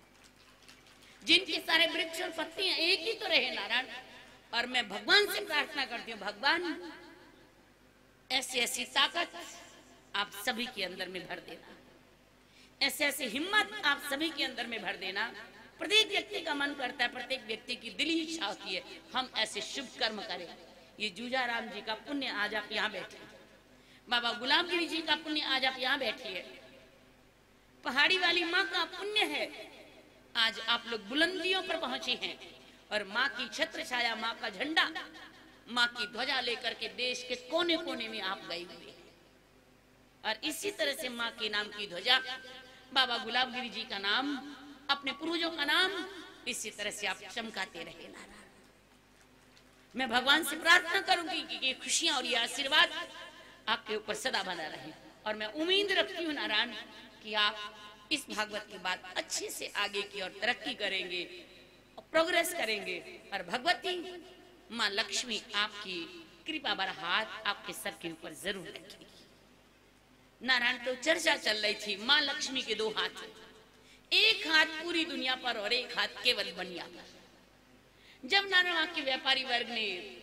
जिनके सारे वृक्ष और पत्तियां एक ही तो रहे नारायण। और मैं भगवान से प्रार्थना करती हूँ, भगवान ऐसी ऐसी ताकत आप सभी के अंदर में भर देना, ऐसे ऐसी हिम्मत आप सभी के अंदर में भर देना। प्रत्येक व्यक्ति का मन करता है, प्रत्येक व्यक्ति की दिली इच्छा होती है हम ऐसे शुभ कर्म करें। ये जूझाराम जी का पुण्य आज आप यहाँ बैठे, बाबा गुलाबगिरी जी का पुण्य आज आप यहाँ बैठे है, पहाड़ी वाली माँ का पुण्य है आज आप लोग बुलंदियों पर पहुंचे हैं और माँ की छत्र छाया, माँ का झंडा, माँ की ध्वजा लेकर के देश के कोने कोने में आप गए हुए हैं। और इसी तरह से माँ के नाम की ध्वजा, बाबा गुलाबगिरी जी का नाम, अपने पूर्वजों का नाम इसी तरह से आप चमकाते रहे नारायण। मैं भगवान से प्रार्थना करूंगी कि ये खुशियां और ये आशीर्वाद आपके ऊपर सदा बना रहे। और मैं उम्मीद रखती हूँ नारायण कि आप इस भागवत के बाद अच्छे से आगे की ओर तरक्की करेंगे और प्रोग्रेस करेंगे। और भगवती माँ लक्ष्मी आपकी कृपा भरा हाथ आपके सर के ऊपर जरूर रखेगी। नारायण तो चर्चा चल रही थी माँ लक्ष्मी के दो हाथ, एक हाथ पूरी दुनिया पर और एक हाथ केवल बनिया पर। जब नारायण के व्यापारी वर्ग ने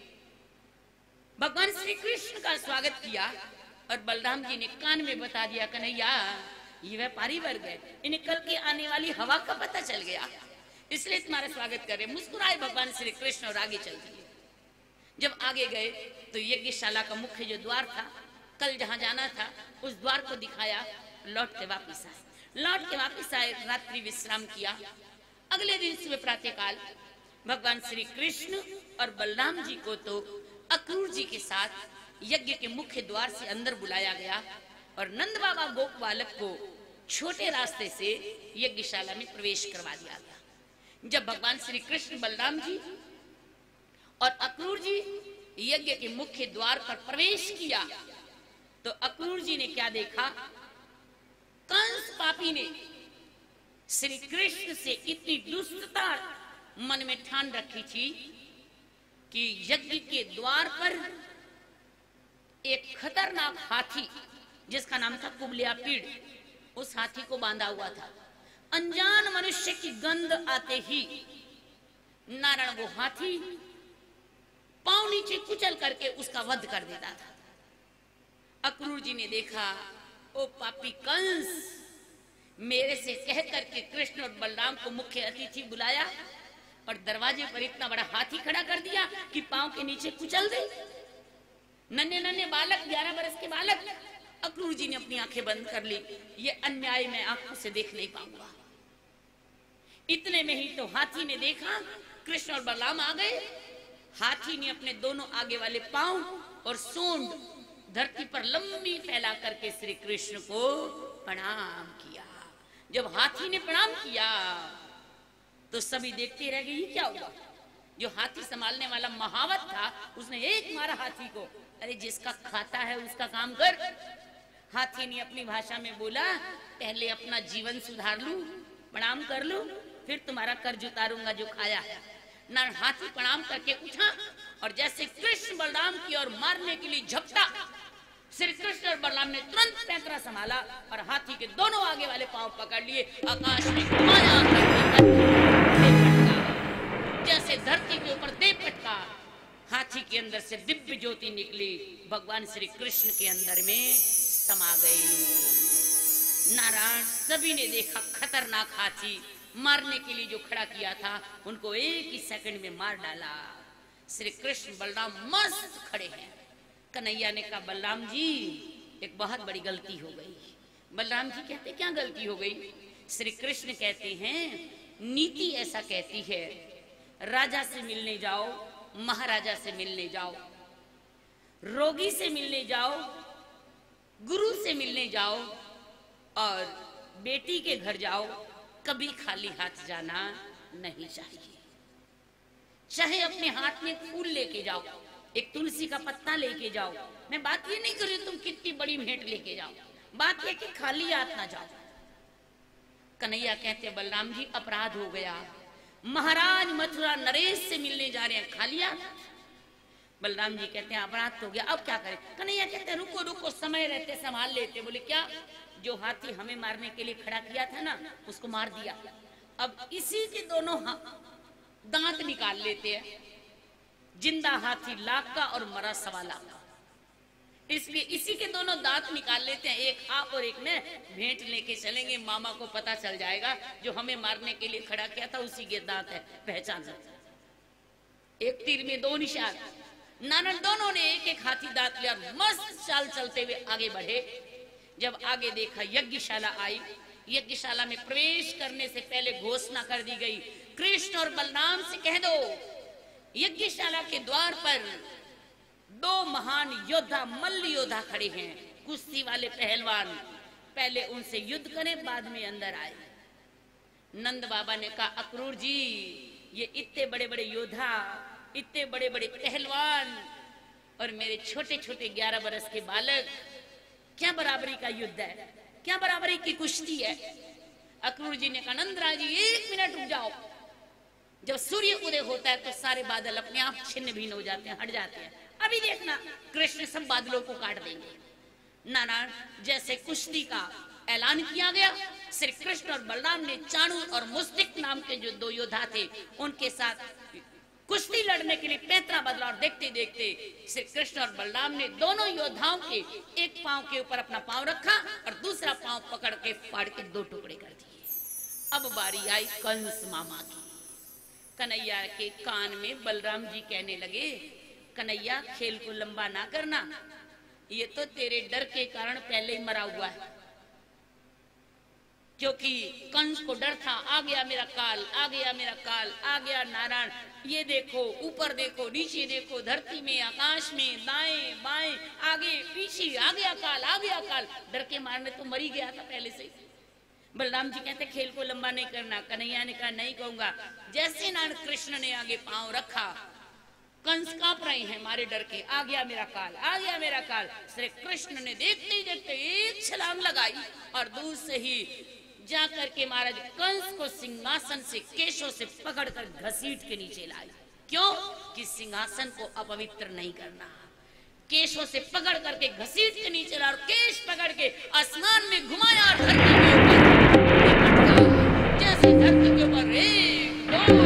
भगवान श्री कृष्ण का स्वागत किया और बलराम जी ने कान में बता दिया, कन्हैया ये व्यापारी वर्ग है, इन्हें कल की आने वाली हवा का पता चल गया, इसलिए तुम्हारा स्वागत कर रहे। मुस्कुराए भगवान श्री कृष्ण और आगे चल दिए। जब आगे गए तो यज्ञशाला का मुख्य जो द्वार था, कल जहां जाना था उस द्वार को दिखाया, लौट के वापिस आए। लौट के वापिस आए, रात्रि विश्राम किया। अगले दिन सुबह प्रातःकाल भगवान श्री कृष्ण और बलराम जी को तो अक्रूर जी के साथ यज्ञ के मुख्य द्वार से अंदर बुलाया गया और नंद बाबा गोप बालक को छोटे रास्ते से यज्ञशाला में प्रवेश करवा दिया गया। जब भगवान श्री कृष्ण, बलराम जी और अक्रूर जी यज्ञ के मुख्य द्वार पर प्रवेश किया तो अक्रूर जी ने क्या देखा, कंस पापी ने श्री कृष्ण से इतनी दुष्टता मन में ठान रखी थी कि यज्ञ के द्वार पर एक खतरनाक हाथी जिसका नाम था कुबलिया पीड़, उस हाथी को बांधा हुआ था। अनजान मनुष्य की गंध आते ही नारायण वो हाथी पांव नीचे कुचल करके उसका वध कर देता था। अक्रूर जी ने देखा, ओ पापी कंस, मेरे से कह करके कृष्ण और बलराम को मुख्य अतिथि बुलाया और दरवाजे पर इतना बड़ा हाथी खड़ा कर दिया कि पांव के नीचे कुचल दे। नन्हे नन्हे बालक, ग्यारह बरस के बालक। अक्रूर जी ने अपनी आंखें बंद कर ली, ये अन्याय मैं आंखों से देख नहीं पाऊंगा, इतने में ही तो हाथी ने देखा कृष्ण और बलराम आ गए। हाथी ने अपने दोनों आगे वाले पांव और सूंड धरती पर लंबी फैला करके श्री कृष्ण को प्रणाम किया। जब हाथी ने प्रणाम किया तो सभी देखते रह गए, ये क्या हुआ। जो हाथी संभालने वाला महावत था उसने एक मारा हाथी को, अरे जिसका खाता है उसका काम कर। हाथी ने अपनी भाषा में बोला, पहले अपना जीवन सुधार लूं, प्रणाम कर लूं, फिर तुम्हारा कर्ज उतारूंगा जो खाया है। ना हाथी प्रणाम करके उठा और जैसे कृष्ण बलराम की ओर मारने के लिए झपटा, श्री कृष्ण और बलराम ने तुरंत पैंतरा संभाला और हाथी के दोनों आगे वाले पांव पकड़ लिए, आकाश में घुमाया, जैसे धरती के ऊपर दे पटका। हाथी के अंदर से दिव्य ज्योति निकली, भगवान श्री कृष्ण के अंदर में समा गई। नारायण सभी ने देखा खतरनाक हाथी मारने के लिए जो खड़ा किया था उनको एक ही सेकंड में मार डाला। श्री कृष्ण बलराम मस्त खड़े हैं। कन्हैया ने कहा, बलराम जी एक बहुत बड़ी गलती हो गई। बलराम जी कहते, क्या गलती हो गई। श्री कृष्ण कहते हैं, नीति ऐसा कहती है, राजा से मिलने जाओ, महाराजा से मिलने जाओ, रोगी से मिलने जाओ, गुरु से मिलने जाओ और बेटी के घर जाओ, कभी खाली हाथ जाना नहीं चाहिए। चाहे अपने हाथ में फूल लेके जाओ, एक तुलसी का पत्ता लेके जाओ। मैं बात ये नहीं कर रही तुम कितनी बड़ी भेंट लेके जाओ, बात ये कि खाली हाथ ना जाओ। कन्हैया कहते, बलराम जी अपराध हो गया, महाराज मथुरा नरेश से मिलने जा रहे हैं, खाली हाथ। बलराम जी कहते हैं, अपराध तो हो गया, अब क्या करें। कन्हैया कहते हैं, रुको रुको, समय रहते संभाल लेते। बोले क्या, जो हाथी हमें मारने के लिए खड़ा किया था ना उसको मार दिया, अब इसी के दोनों दांत निकाल लेते हैं। जिंदा हाथी लाख का और मरा सवा लाख का, इसलिए इसी के दोनों दांत निकाल लेते हैं, एक आप और एक मैं भेंट लेके चलेंगे, मामा को पता चल जाएगा जो हमें मारने के लिए खड़ा किया था उसी के दांत है, पहचान सकते। एक तीर में दो निशान। नानन दोनों ने एक एक हाथी दांत लिया, मस्त चाल चलते हुए आगे बढ़े। जब आगे देखा यज्ञशाला आई, यज्ञशाला में प्रवेश करने से पहले घोषणा कर दी गई, कृष्ण और बलराम से कह दो यज्ञशाला के द्वार पर दो महान योद्धा, मल्ल योद्धा खड़े हैं, कुश्ती वाले पहलवान, पहले उनसे युद्ध करें बाद में अंदर आए। नंद बाबा ने कहा, अक्रूर जी ये इतने बड़े बड़े योद्धा, इतने बड़े बड़े पहलवान और मेरे छोटे छोटे ग्यारह बरस के बालक, क्या बराबरी का युद्ध है, क्या बराबरी की कुश्ती है। अक्रूर जी ने कहा, नंदराज जी एक मिनट रुक जाओ। जब सूर्य उदय होता है तो सारे बादल अपने आप छिन्न भिन्न हो जाते हैं, हट जाते हैं। अभी देखना कृष्ण सब बादलों को काट देंगे। नारायण जैसे कुश्ती का ऐलान किया गया, श्री कृष्ण और बलराम ने चाणू और मुस्तिक नाम के जो दो योद्धा थे उनके साथ कुश्ती लड़ने के लिए पैंतरा बदला। और देखते देखते श्री कृष्ण और बलराम ने दोनों योद्धाओं के एक पांव के ऊपर अपना पांव रखा और दूसरा पांव पकड़ के फाड़ के दो टुकड़े कर दिए। अब बारी आई कंस मामा की। कन्हैया के कान में बलराम जी कहने लगे, कन्हैया खेल को लंबा ना करना, ये तो तेरे डर के कारण पहले ही मरा हुआ है। क्योंकि कंस को डर था, आ गया मेरा काल, आ गया मेरा काल, आ गया नारायण। ये देखो ऊपर देखो, नीचे देखो, धरती में, आकाश में, दाएं बाएं, आगे पीछे, आ गया काल, आ गया काल। डर के मारने तो मर ही गया था पहले से। बलराम जी कहते खेल को लंबा नहीं करना। कन्हैया ने कहा नहीं कहूंगा। जैसे नारायण कृष्ण ने आगे पांव रखा, कंस कांप रहे हैं मारे डर के, आ गया मेरा काल, आ गया मेरा काल। श्री कृष्ण ने देखते ही देखते एक छलांग लगाई और दूर से ही जा करके महाराज कंस को सिंहासन से केशों से पकड़कर घसीट के नीचे लाई। क्यों? कि सिंहासन को अपवित्र नहीं करना। केशों से पकड़ करके घसीट के नीचे ला और केश पकड़ के आसमान में घुमाया और धरती के ऊपर, जैसे धरती के ऊपर एक दो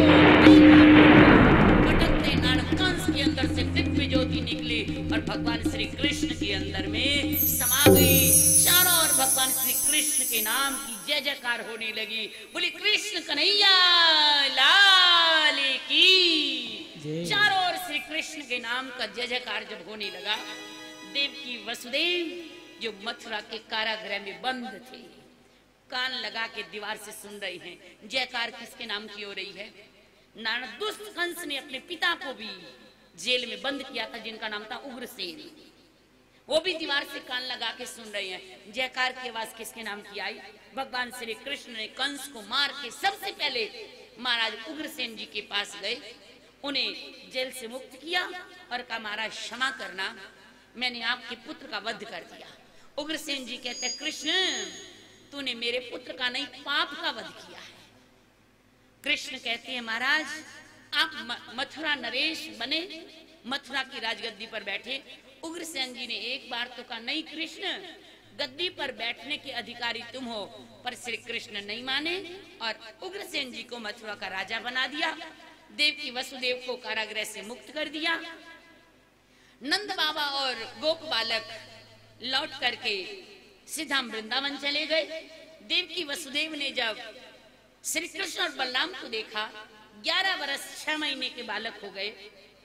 पटकते नारायण कंस के अंदर से दिव्य ज्योति निकली और भगवान श्री कृष्ण के अंदर में समा गई। चारों ओर भगवान श्री कृष्ण के नाम की जय जयकार होने लगी। बोली कृष्ण कन्हैया लाल की। चारों ओर श्री कृष्ण के नाम का जय जयकार जब होने लगा, देवकी वसुदेव जो मथुरा के कारागृह में बंद थे, कान लगा के दीवार से सुन रही हैं। जयकार किसके नाम की हो रही है? नारद दुष्ट कंस ने अपने पिता को भी जेल में बंद किया था, जिनका नाम था उग्रसेन। वो भी दीवार से कान लगा के सुन रहे हैं। जयकार की आवाज किसके नाम की आई? भगवान श्री कृष्ण ने कंस को मार के सबसे पहले महाराज उग्रसेन जी के पास गए, उन्हें जेल से मुक्त किया और कहा महाराज क्षमा करना, मैंने आपके पुत्र का वध कर दिया। उग्रसेन जी कहते कृष्ण तूने मेरे पुत्र का नहीं पाप का वध किया है। कृष्ण कहते हैं महाराज आप मथुरा नरेश बने, मथुरा की राजगद्दी पर बैठे। उग्रसेन जी ने एक बार तो कहा नहीं कृष्ण गद्दी पर बैठने के अधिकारी तुम हो, पर श्री कृष्ण नहीं माने और उग्रसेन जी को मथुरा का राजा बना दिया। देवकी वसुदेव को कारागृह से मुक्त कर दिया। नंद बाबा और गोप बालक लौट करके सीधा वृंदावन चले गए। देवकी वसुदेव ने जब श्री कृष्ण और बलराम को देखा, ग्यारह वर्ष छह महीने के बालक हो गए,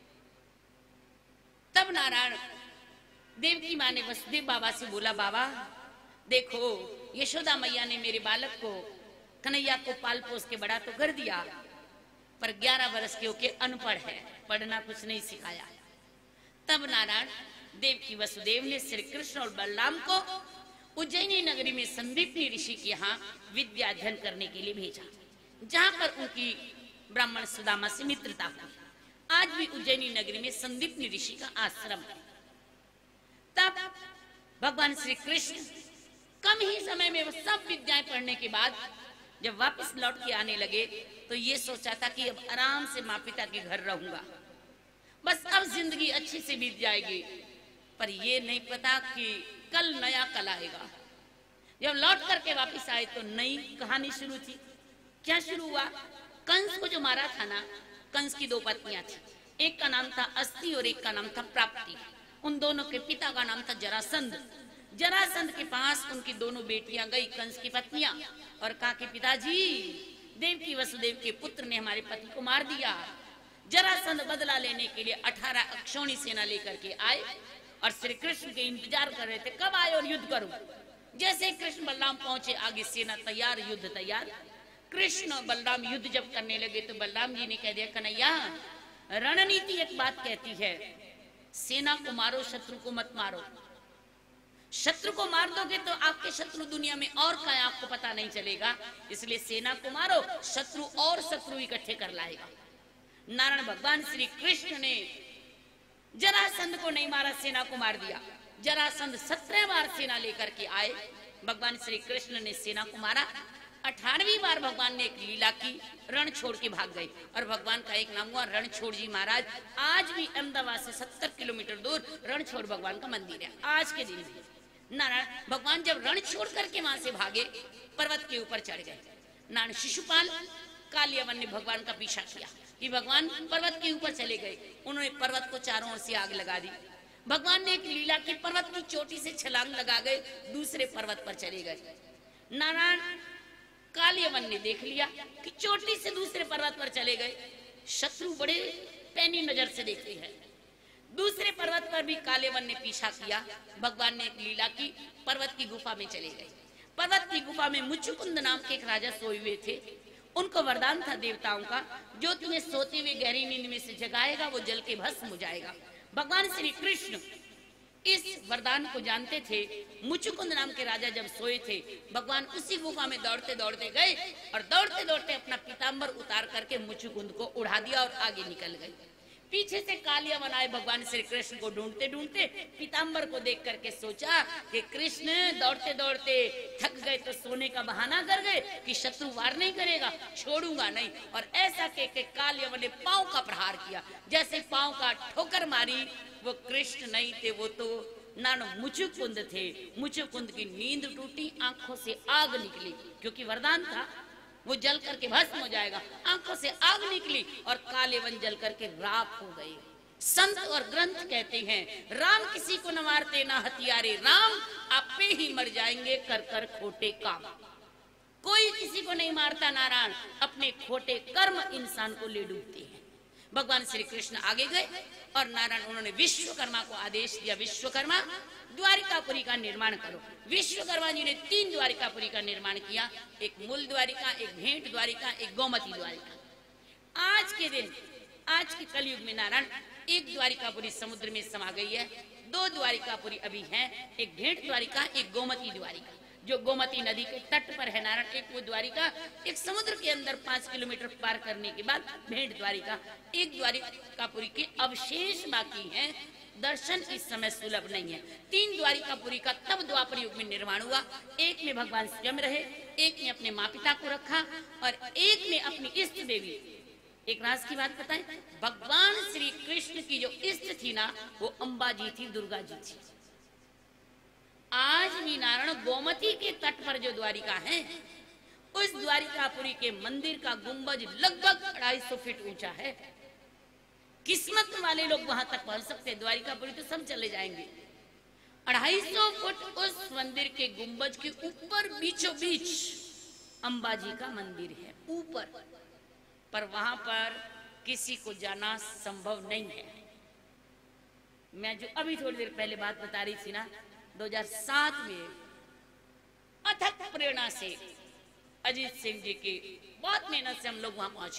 तब नारायण देवकी माँ ने वसुदेव बाबा से बोला बाबा देखो यशोदा मैया ने मेरे बालक को कन्हैया को पाल पोस के बड़ा तो कर दिया, पर ग्यारह वर्ष के होके अनपढ़ है, पढ़ना कुछ नहीं सिखाया। तब नारायण देवकी वसुदेव ने श्री कृष्ण और बलराम को उज्जैनी नगरी में संदीपनी ऋषि के यहाँ विद्या अध्ययन करने के लिए भेजा, जहाँ पर उनकी ब्राह्मण सुदामा से मित्रता हुई। आज भी उज्जैनी नगरी में संदीपनी ऋषि का आश्रम है। तब भगवान श्री कृष्ण कम ही समय में वो सब विद्याएं पढ़ने के बाद जब वापस लौट के आने लगे तो ये सोचा था कि अब आराम से माँ पिता के घर रहूंगा, बस अब जिंदगी अच्छी से बीत जाएगी। पर ये नहीं पता कि कल नया कल आएगा। जब लौट करके वापस आए तो नई कहानी शुरू थी। क्या शुरू हुआ? कंस को जो मारा था ना, कंस की दो पत्नियां थी, एक का नाम था अस्ति और एक का नाम था प्राप्ति। उन दोनों के पिता का नाम था जरासंध। जरासंध के पास उनकी दोनों बेटियां गई, कंस की पत्नियां, और कहा कि पिताजी देवकी वसुदेव के पुत्र ने हमारे पति को मार दिया। जरासंध बदला लेने के लिए अठारह अक्षौणी सेना लेकर के आए और श्री कृष्ण के इंतजार कर रहे थे कब आए और युद्ध करूं। जैसे कृष्ण बलराम पहुंचे आगे सेना तैयार, युद्ध तैयार। कृष्ण और बलराम युद्ध जब करने लगे तो बलराम जी ने कह दिया कन्हैया रणनीति एक बात कहती है, सेना को मारो शत्रु को मत मारो। शत्रु को मार दोगे तो आपके शत्रु दुनिया में और का आपको पता नहीं चलेगा, इसलिए सेना को मारो, शत्रु और शत्रु इकट्ठे कर लाएगा। नारायण भगवान श्री कृष्ण ने जरासंध को नहीं मारा, सेना को मार दिया। जरासंध सत्रह बार सेना लेकर के आए, भगवान श्री कृष्ण ने सेना को मारा। अठारहवीं बार भगवान ने एक लीला की, रण छोड़ के भाग गए और भगवान का एक नाम हुआ रणछोड़ जी महाराज। आज भी अहमदाबाद से सत्तर किलोमीटर दूर रणछोड़ भगवान का मंदिर है आज के दिन भी। नारायण भगवान जब रण छोड़ करके वहां से भागे, पर्वत के ऊपर चढ़ गए। नारायण शिशुपाल कालियावन ने भगवान का पीछा किया कि भगवान पर्वत के ऊपर चले गए। उन्होंने पर्वत को चारों ओर से आग लगा दी। भगवान ने एक लीला की, पर्वत की चोटी से छलांग लगा गए, दूसरे पर्वत पर चले गए। नारायण कालियावन ने देख लिया कि चोटी से दूसरे पर्वत पर चले गए। शत्रु बड़े पैनी नजर से देखते हैं। दूसरे पर्वत पर भी कालियावन ने पीछा किया। भगवान ने एक लीला की, पर्वत की गुफा में चले गए। पर्वत की गुफा में मुचुकुंद नाम के एक राजा सोए हुए थे। उनको वरदान था देवताओं का, जो तुम्हें सोते हुए गहरी नींद में से जगाएगा वो जल के भस्म हो जाएगा। भगवान श्री कृष्ण इस वरदान को जानते थे। मुचुकुंद नाम के राजा जब सोए थे, भगवान उसी गुफा में दौड़ते दौड़ते गए और दौड़ते दौड़ते अपना पीताम्बर उतार करके मुचुकुंद को उड़ा दिया और आगे निकल गए। पीछे से कालियावन आए, भगवान श्री कृष्ण को ढूंढते ढूंढते पीताम्बर को देख करके सोचा कि कृष्ण दौड़ते दौड़ते थक गए तो सोने का बहाना कर गए कि शत्रु वार नहीं करेगा, छोड़ूंगा नहीं। और ऐसा कह के कालियावन ने पांव का प्रहार किया। जैसे पांव का ठोकर मारी, वो कृष्ण नहीं थे, वो तो नान मुचुकुंद थे। मुचुकुंद की नींद टूटी, आंखों से आग निकली, क्योंकि वरदान था वो जल करके भस्म हो जाएगा। आंखों से आग निकली और कालेवन जल करके राख हो गए। संत और ग्रंथ कहते हैं राम किसी को न मारते ना हथियारे, राम आपे ही मर जाएंगे कर कर खोटे काम। कोई किसी को नहीं मारता नारायण, अपने खोटे कर्म इंसान को ले डूबते हैं। भगवान श्री कृष्ण आगे गए और नारायण उन्होंने विश्वकर्मा को आदेश दिया, विश्वकर्मा द्वारिकापुरी का निर्माण करो। विश्वकर्मा जी ने तीन द्वारिकापुरी का निर्माण किया, एक मूल द्वारिका, एक भेंट द्वारिका, एक गोमती द्वारिका। आज के दिन, आज के कलयुग में नारायण एक द्वारिकापुरी समुद्र में समा गई है, दो द्वारिकापुरी अभी हैं, एक भेंट द्वारिका, एक गोमती द्वारिका जो गोमती नदी के तट पर है नारायण। एक वो द्वारिका, एक समुद्र के अंदर पांच किलोमीटर पार करने के बाद भेंट द्वारिका, एक द्वारिकापुरी के अवशेष बाकी हैं, दर्शन इस समय सुलभ नहीं है। तीन द्वारिकापुरी का तब द्वापर युग में निर्माण हुआ, एक में भगवान स्वयं रहे, एक में अपने माँ पिता को रखा और एक में अपनी इष्ट देवी। एक राज की बात बताएं, भगवान श्री कृष्ण की जो इष्ट थी ना वो अंबा जी थी, दुर्गा जी थी। आज भी नारायण गोमती के तट पर जो द्वारिका है, उस द्वारिकापुरी के मंदिर का गुंबज लगभग अढ़ाई सौ फीट ऊंचा है। किस्मत वाले लोग वहां तक पहुंच सकते हैं, द्वारिकापुरी तो सब चले जाएंगे। अढ़ाई सौ फुट उस मंदिर के गुंबज के ऊपर बीचों बीच अंबाजी का मंदिर है ऊपर, पर वहां पर किसी को जाना संभव नहीं है। मैं जो अभी थोड़ी देर पहले बात बता रही थी ना, दो हज़ार सात में अथक प्रेरणा से अजीत सिंह जी की बहुत मेहनत से हम लोग वहां पहुंचे।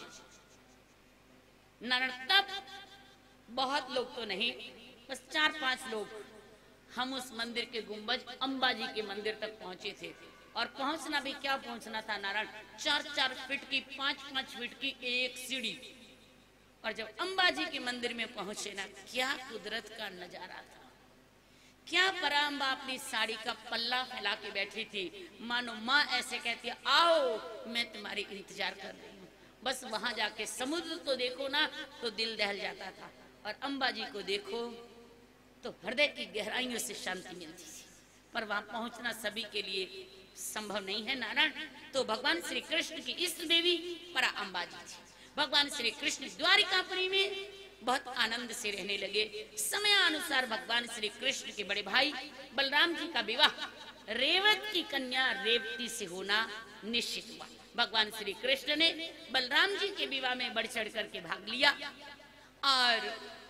नारायण तब बहुत लोग तो नहीं, बस चार पांच लोग हम उस मंदिर के गुंबज अंबाजी के मंदिर तक पहुंचे थे। और पहुंचना भी क्या पहुंचना था नारायण, चार चार फीट की, पांच पांच फीट की एक सीढ़ी। और जब अंबाजी के मंदिर में पहुंचे ना, क्या कुदरत का नजारा था, क्या पराम्बा अपनी साड़ी का पल्ला फैला के बैठी थी, मानो माँ ऐसे कहती है आओ मैं तुम्हारी इंतजार कर रही हूँ। बस वहां जाके समुद्र तो देखो ना तो दिल दहल जाता था, और अंबाजी को देखो तो हृदय की गहराइयों से शांति मिलती थी। पर वहां पहुंचना सभी के लिए संभव नहीं है नारायण। तो भगवान श्री कृष्ण की इष्ट देवी परा अंबाजी थी। भगवान श्री कृष्ण द्वारिकापुरी में बहुत आनंद से रहने लगे। समय अनुसार भगवान श्री कृष्ण के बड़े भाई बलराम जी का विवाह रेवत की कन्या रेवती से होना निश्चित हुआ। भगवान श्री कृष्ण ने बलराम जी के विवाह में बढ़ चढ़ करके भाग लिया, और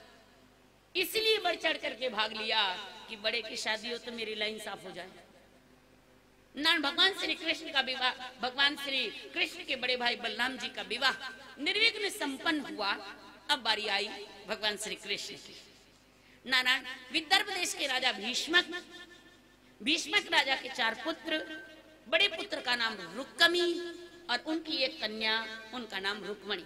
इसलिए बढ़ चढ़ करके भाग लिया कि बड़े की शादी हो तो मेरी लाइन साफ हो जाए। ना भगवान श्री कृष्ण का विवाह, भगवान श्री कृष्ण के बड़े भाई बलराम जी का विवाह निर्विघ्न संपन्न हुआ। अब बारी आई भगवान श्री कृष्ण की। नारायण विदर्भ देश के राजा भीष्मक, भीष्मक राजा के चार पुत्र, बड़े पुत्र का नाम रुक्मी और उनकी एक कन्या, उनका नाम रुक्मणी।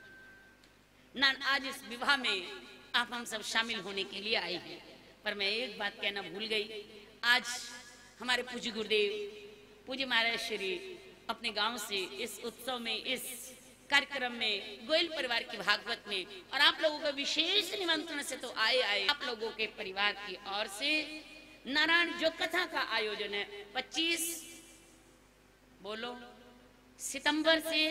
नान आज इस विवाह में आप हम सब शामिल होने के लिए आए हैं, पर मैं एक बात कहना भूल गई। आज हमारे पूज्य गुरुदेव पूज्य महाराज श्री अपने गांव से इस उत्सव में, इस कार्यक्रम में, गोयल परिवार के भागवत में, और आप लोगों का विशेष निमंत्रण से तो आए आए आप लोगों के परिवार की ओर से नारायण जो कथा का आयोजन है पच्चीस बोलो सितंबर से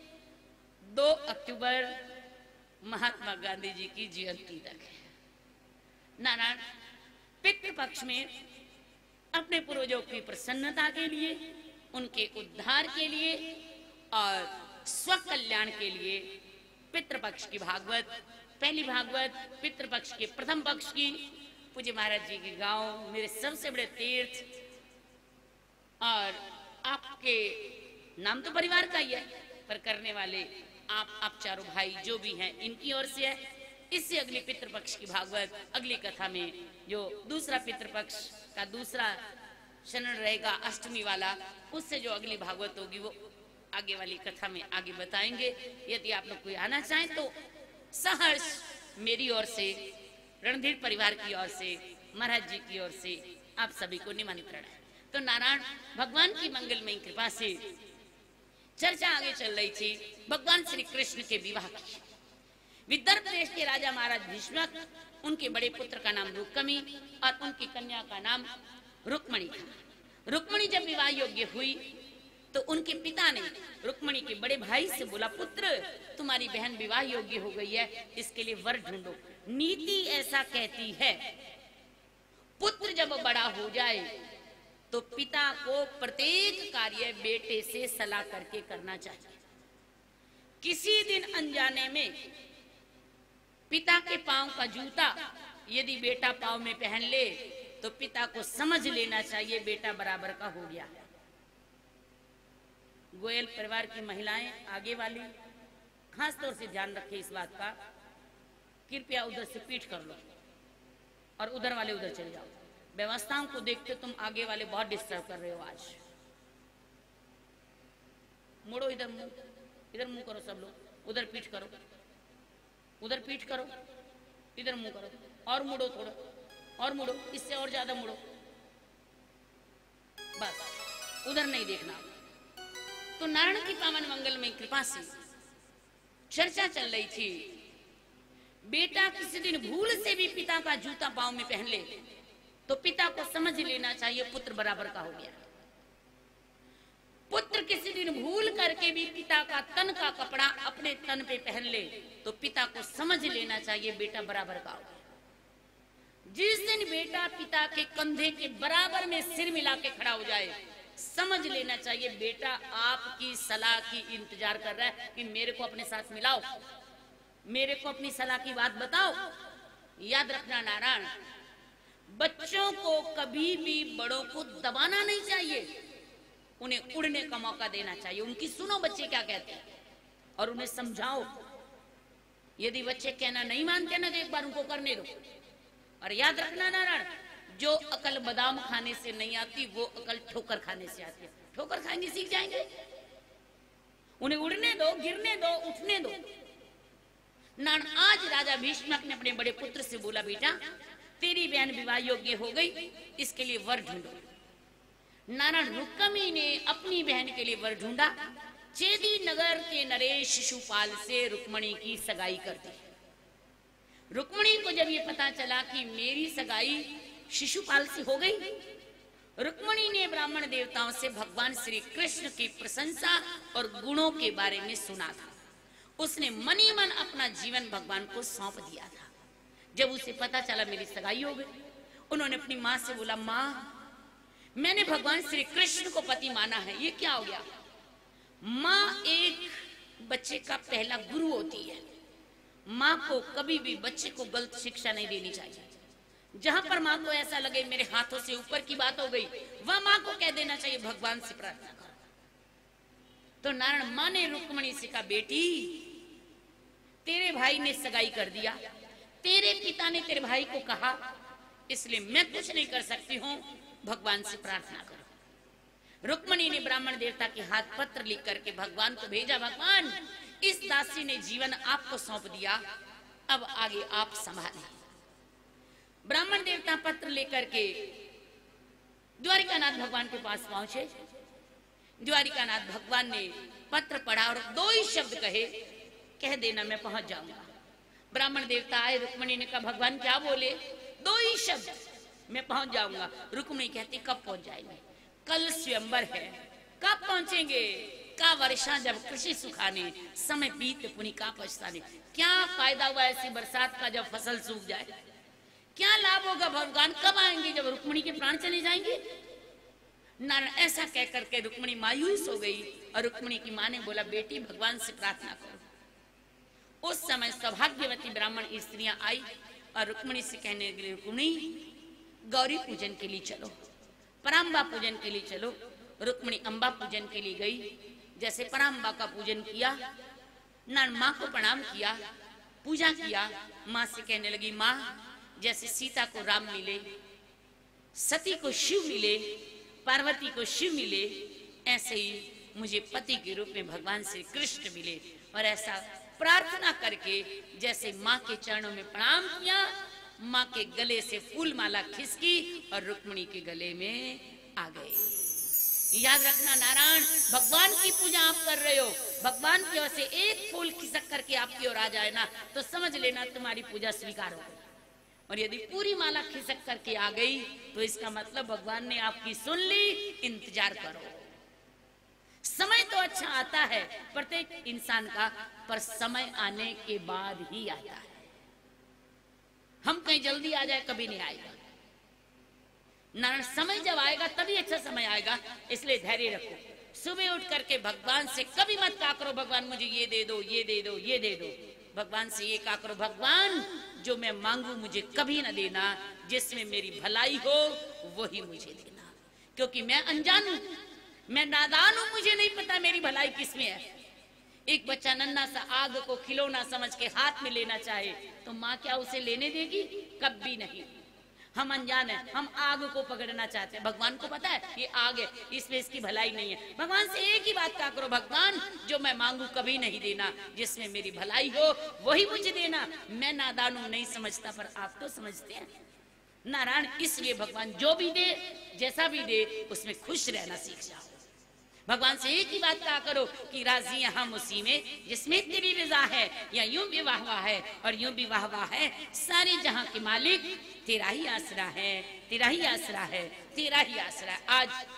दो अक्टूबर महात्मा गांधी जी की जयंती तक है। नारायण पितृपक्ष में अपने पूर्वजों की प्रसन्नता के लिए, उनके उद्धार के लिए और स्व कल्याण के लिए पितृपक्ष की भागवत, पहली भागवत पितृपक्ष के प्रथम पक्ष की पूज्य महाराज जी के गांव, मेरे सबसे बड़े तीर्थ, और आपके नाम तो परिवार का ही है पर करने वाले आप आप चारों भाई जो भी हैं इनकी ओर से है। इससे अगली पितृपक्ष की भागवत अगली कथा में, जो दूसरा पितृपक्ष का दूसरा शरण रहेगा अष्टमी वाला, उससे जो अगली भागवत होगी वो आगे वाली कथा में आगे बताएंगे। यदि आप लोग कोई आना चाहें तो सहर्ष मेरी ओर से, रणधीर परिवार की ओर से, महाराज जी की ओर से आप सभी को निमंत्रण है। तो नारायण भगवान की मंगलमयी कृपा से चर्चा आगे चल रही थी भगवान श्री कृष्ण के विवाह की। विदर्भ देश के राजा महाराज भीष्मक, उनके बड़े पुत्र का नाम रुक्मी और उनकी कन्या का नाम रुक्मणी था। रुक्मणी जब विवाह योग्य हुई तो उनके पिता ने रुक्मणी के बड़े भाई से बोला, पुत्र तुम्हारी बहन विवाह योग्य हो गई है, इसके लिए वर ढूंढो। नीति ऐसा कहती है पुत्र जब बड़ा हो जाए तो पिता को प्रत्येक कार्य बेटे से सलाह करके करना चाहिए। किसी दिन अनजाने में पिता के पांव का जूता यदि बेटा पांव में पहन ले तो पिता को समझ लेना चाहिए बेटा बराबर का हो गया। गोयल परिवार की महिलाएं आगे वाली खास तौर से ध्यान रखें इस बात का, कृपया उधर से पीठ कर लो और उधर वाले उधर चले जाओ। व्यवस्थाओं को देखते तुम आगे वाले बहुत डिस्टर्ब कर रहे हो आज। मुड़ो, इधर मुंह, इधर मुंह करो सब लोग, उधर पीठ करो, उधर पीठ करो, इधर मुंह करो, और मुड़ो थोड़ा, और मुड़ो, इससे और ज्यादा मुड़ो, बस उधर नहीं देखना। तो नारायण की पावन मंगल में कृपा से चर्चा चल रही थी, बेटा किसी दिन भूल से भी पिता का जूता पांव में पहन ले तो पिता को समझ लेना चाहिए पुत्र बराबर का हो गया। पुत्र किसी दिन भूल करके भी पिता का तन का कपड़ा अपने तन पे पहन ले तो पिता को समझ लेना चाहिए बेटा बराबर का हो गया। जिस दिन बेटा पिता के कंधे के बराबर में सिर मिला के खड़ा हो जाए, समझ लेना चाहिए बेटा आपकी सलाह की इंतजार कर रहा है कि मेरे को अपने साथ मिलाओ, मेरे को अपनी सलाह की बात बताओ। याद रखना नारायण, बच्चों को कभी भी बड़ों को दबाना नहीं चाहिए, उन्हें उड़ने का मौका देना चाहिए। उनकी सुनो बच्चे क्या कहते हैं और उन्हें समझाओ। यदि बच्चे कहना नहीं मानते ना तो एक बार उनको करने दो। और याद रखना नारायण, जो अकल बादाम खाने से नहीं आती वो अकल ठोकर खाने से आती है। ठोकर खाएंगे सीख जाएंगे, उन्हें उड़ने दो, गिरने दो, उठने दो। नारायण आज राजा भीष्मक ने अपने बड़े पुत्र से बोला, बेटा तेरी बहन विवाह योग्य हो गई, इसके लिए वर ढूंढो। नारायण रुक्मी ने अपनी बहन के लिए वर ढूंढा। चेदी नगर के नरेश शिशुपाल से रुक्मणी की सगाई कर दी। रुक्मणी को जब ये पता चला कि मेरी सगाई शिशुपाल से हो गई, रुक्मणी ने ब्राह्मण देवताओं से भगवान श्री कृष्ण की प्रशंसा और गुणों के बारे में सुना था। उसने मनी मन अपना जीवन भगवान को सौंप दिया था। जब उसे पता चला मेरी सगाई हो गई, उन्होंने अपनी माँ से बोला, माँ मैंने भगवान श्री कृष्ण को पति माना है, ये क्या हो गया? माँ एक बच्चे का पहला गुरु होती है। माँ को कभी भी बच्चे को गलत शिक्षा नहीं देनी चाहिए। जहां पर माँ को ऐसा लगे मेरे हाथों से ऊपर की बात हो गई, वह माँ को कह देना चाहिए भगवान से प्रार्थना करो। तो नारायण माँ ने रुक्मणी से कहा, बेटी तेरे भाई ने सगाई कर दिया, तेरे पिता ने तेरे भाई को कहा, इसलिए मैं कुछ नहीं कर सकती हूँ, भगवान से प्रार्थना करो। रुक्मणी ने ब्राह्मण देवता के हाथ पत्र लिख करके भगवान को भेजा, भगवान इस दासी ने जीवन आपको सौंप दिया, अब आगे आप संभालें। ब्राह्मण देवता पत्र लेकर के द्वारिकानाथ भगवान के पास पहुंचे। द्वारिकानाथ भगवान ने पत्र पढ़ा और दो ही शब्द कहे, कह देना मैं पहुंच जाऊंगा। ब्राह्मण देवता आए, रुक्मणी ने कहा, भगवान क्या बोले? दो ही शब्द, मैं पहुंच जाऊंगा। रुक्मणी कहती, कब पहुंच जाएंगे? कल स्वयंवर है, कब पहुंचेंगे? का वर्षा जब कृषि सुखाने, समय बीत पुनि का पछताने। क्या फायदा हुआ ऐसी बरसात का जब फसल सूख जाए? क्या लाभ होगा? भगवान कब आएंगे जब रुक्मणी के प्राण चले जाएंगे? नारायण ऐसा कह करके रुक्मणी मायूस हो गई और रुक्मणी की माँ ने बोला, बेटी भगवान से प्रार्थना करो। उस समय सौभाग्यवती ब्राह्मण स्त्रियां आई और रुक्मणी से कहने लगी, रुक्मणी गौरी पूजन के लिए चलो, पराम्बा पूजन के लिए चलो। रुक्मणी अम्बा पूजन के लिए गई। जैसे पराम्बा का पूजन किया, नारायण माँ को प्रणाम किया, पूजा किया। माँ से कहने लगी, माँ जैसे सीता को राम मिले, सती को शिव मिले, पार्वती को शिव मिले, ऐसे ही मुझे पति के रूप में भगवान श्री कृष्ण मिले। और ऐसा प्रार्थना करके जैसे माँ के चरणों में प्रणाम किया, माँ के गले से फूल माला खिसकी और रुक्मणी के गले में आ गए। याद रखना नारायण, भगवान की पूजा आप कर रहे हो, भगवान की ओर से एक फूल खिसक करके आपकी ओर आ जाए ना तो समझ लेना तुम्हारी पूजा स्वीकार हो गई। और यदि पूरी माला खिसक करके आ गई तो इसका मतलब भगवान ने आपकी सुन ली। इंतजार करो, समय तो अच्छा आता है प्रत्येक इंसान का, पर समय आने के बाद ही आता है। हम कहीं जल्दी आ जाए कभी नहीं आएगा। नारायण समय जब आएगा तभी अच्छा समय आएगा, इसलिए धैर्य रखो। सुबह उठ करके भगवान से कभी मत कहा करो, भगवान मुझे ये दे दो, ये दे दो, ये दे दो। भगवान से ये कहा करो, भगवान जो मैं मांगू मुझे कभी न देना, जिसमें मेरी भलाई हो वही मुझे देना, क्योंकि मैं अनजान हूं, मैं नादान हूं, मुझे नहीं पता मेरी भलाई किसमें है। एक बच्चा नन्हा सा आग को खिलौना समझ के हाथ में लेना चाहे तो माँ क्या उसे लेने देगी? कभी नहीं। हम अनजान है, हम आग को पकड़ना चाहते हैं, भगवान को पता है ये आग है, इसमें इसकी भलाई नहीं है। भगवान से एक ही बात कहा करो, भगवान जो मैं मांगू कभी नहीं देना, जिसमें मेरी भलाई हो वही मुझे देना। मैं नादान हूं, नहीं समझता, पर आप तो समझते हैं नारायण। इसलिए भगवान जो भी दे, जैसा भी दे, उसमें खुश रहना सीख जाओ। भगवान से एक ही बात कहा करो कि राजी हम उसी में जिसमें तेरी रजा है, या यूं भी वाह वाह है और यूं भी वाह वाह है, सारे जहां के मालिक तेरा ही आसरा है, तेरा ही आसरा है, तेरा ही आसरा है।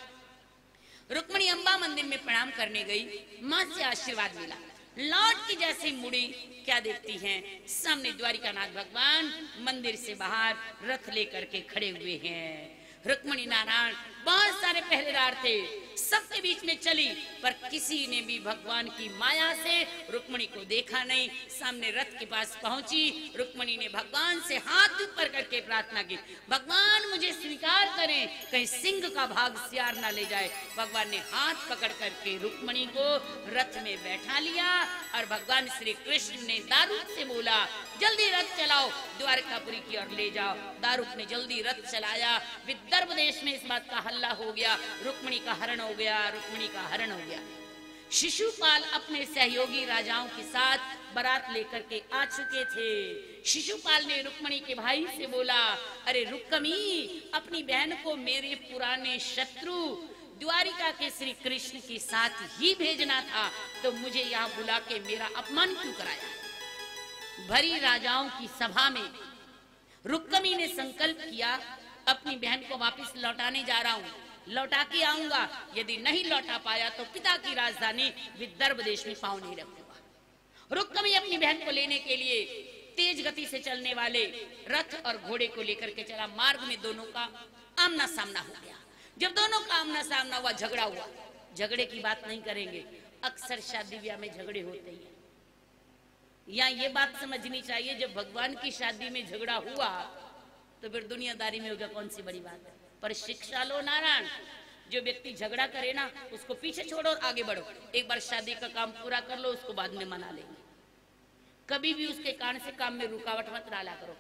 आज रुक्मणी अम्बा मंदिर में प्रणाम करने गई, माँ से आशीर्वाद मिला, लौट की जैसे मुड़ी क्या देखती हैं, सामने द्वारिकानाथ भगवान मंदिर से बाहर रथ लेकर के खड़े हुए हैं। रुक्मणी नारायण बहुत सारे पहरेदार थे, सबके बीच में चली, पर किसी ने भी भगवान की माया से रुक्मणी को देखा नहीं। सामने रथ के पास पहुंची, रुक्मणी ने भगवान से हाथ ऊपर करके प्रार्थना की, भगवान मुझे स्वीकार करें, कहीं सिंह का भाग सियार ना ले जाए। भगवान ने हाथ पकड़ करके रुक्मणी को रथ में बैठा लिया और भगवान श्री कृष्ण ने दारूक से बोला, जल्दी रथ चलाओ, द्वारकापुरी की ओर ले जाओ। दारूक ने जल्दी रथ चलाया। विदर्भ देश में इस बात का हल्ला हो गया, रुक्मणी का हरण हो गया, रुक्मणी का हरण हो गया। शिशुपाल अपने सहयोगी राजाओं के साथ बारात लेकर के आ चुके थे। शिशुपाल ने रुक्मणी के भाई से बोला, अरे रुक्मी, अपनी बहन को मेरे पुराने शत्रु द्वारिका के श्री कृष्ण के साथ ही भेजना था, तो मुझे यहाँ बुला के मेरा अपमान क्यों कराया? भरी राजाओं की सभा में रुक्मी ने संकल्प किया, अपनी बहन को वापस लौटाने जा रहा हूँ, लौटा के आऊंगा, यदि नहीं लौटा पाया तो पिता की राजधानी विदर्भ देश में पांव नहीं रखूंगा। रुक्मी अपनी बहन को लेने के लिए तेज गति से चलने वाले रथ और घोड़े को लेकर के चला। मार्ग में दोनों का आमना सामना हो गया। जब दोनों का आमना सामना हुआ, झगड़ा हुआ। झगड़े की बात नहीं करेंगे, अक्सर शादी ब्याह में झगड़े होते हैं। यहाँ ये बात समझनी चाहिए, जब भगवान की शादी में झगड़ा हुआ तो फिर दुनियादारी में होगा कौन सी बड़ी बात है। पर शिक्षा लो नारायण, जो व्यक्ति झगड़ा करे ना उसको पीछे छोड़ो और आगे बढ़ो। एक बार शादी का काम पूरा कर लो, उसको बाद में मना लेंगे। कभी भी उसके कारण से काम में रुकावट मत डाला करो।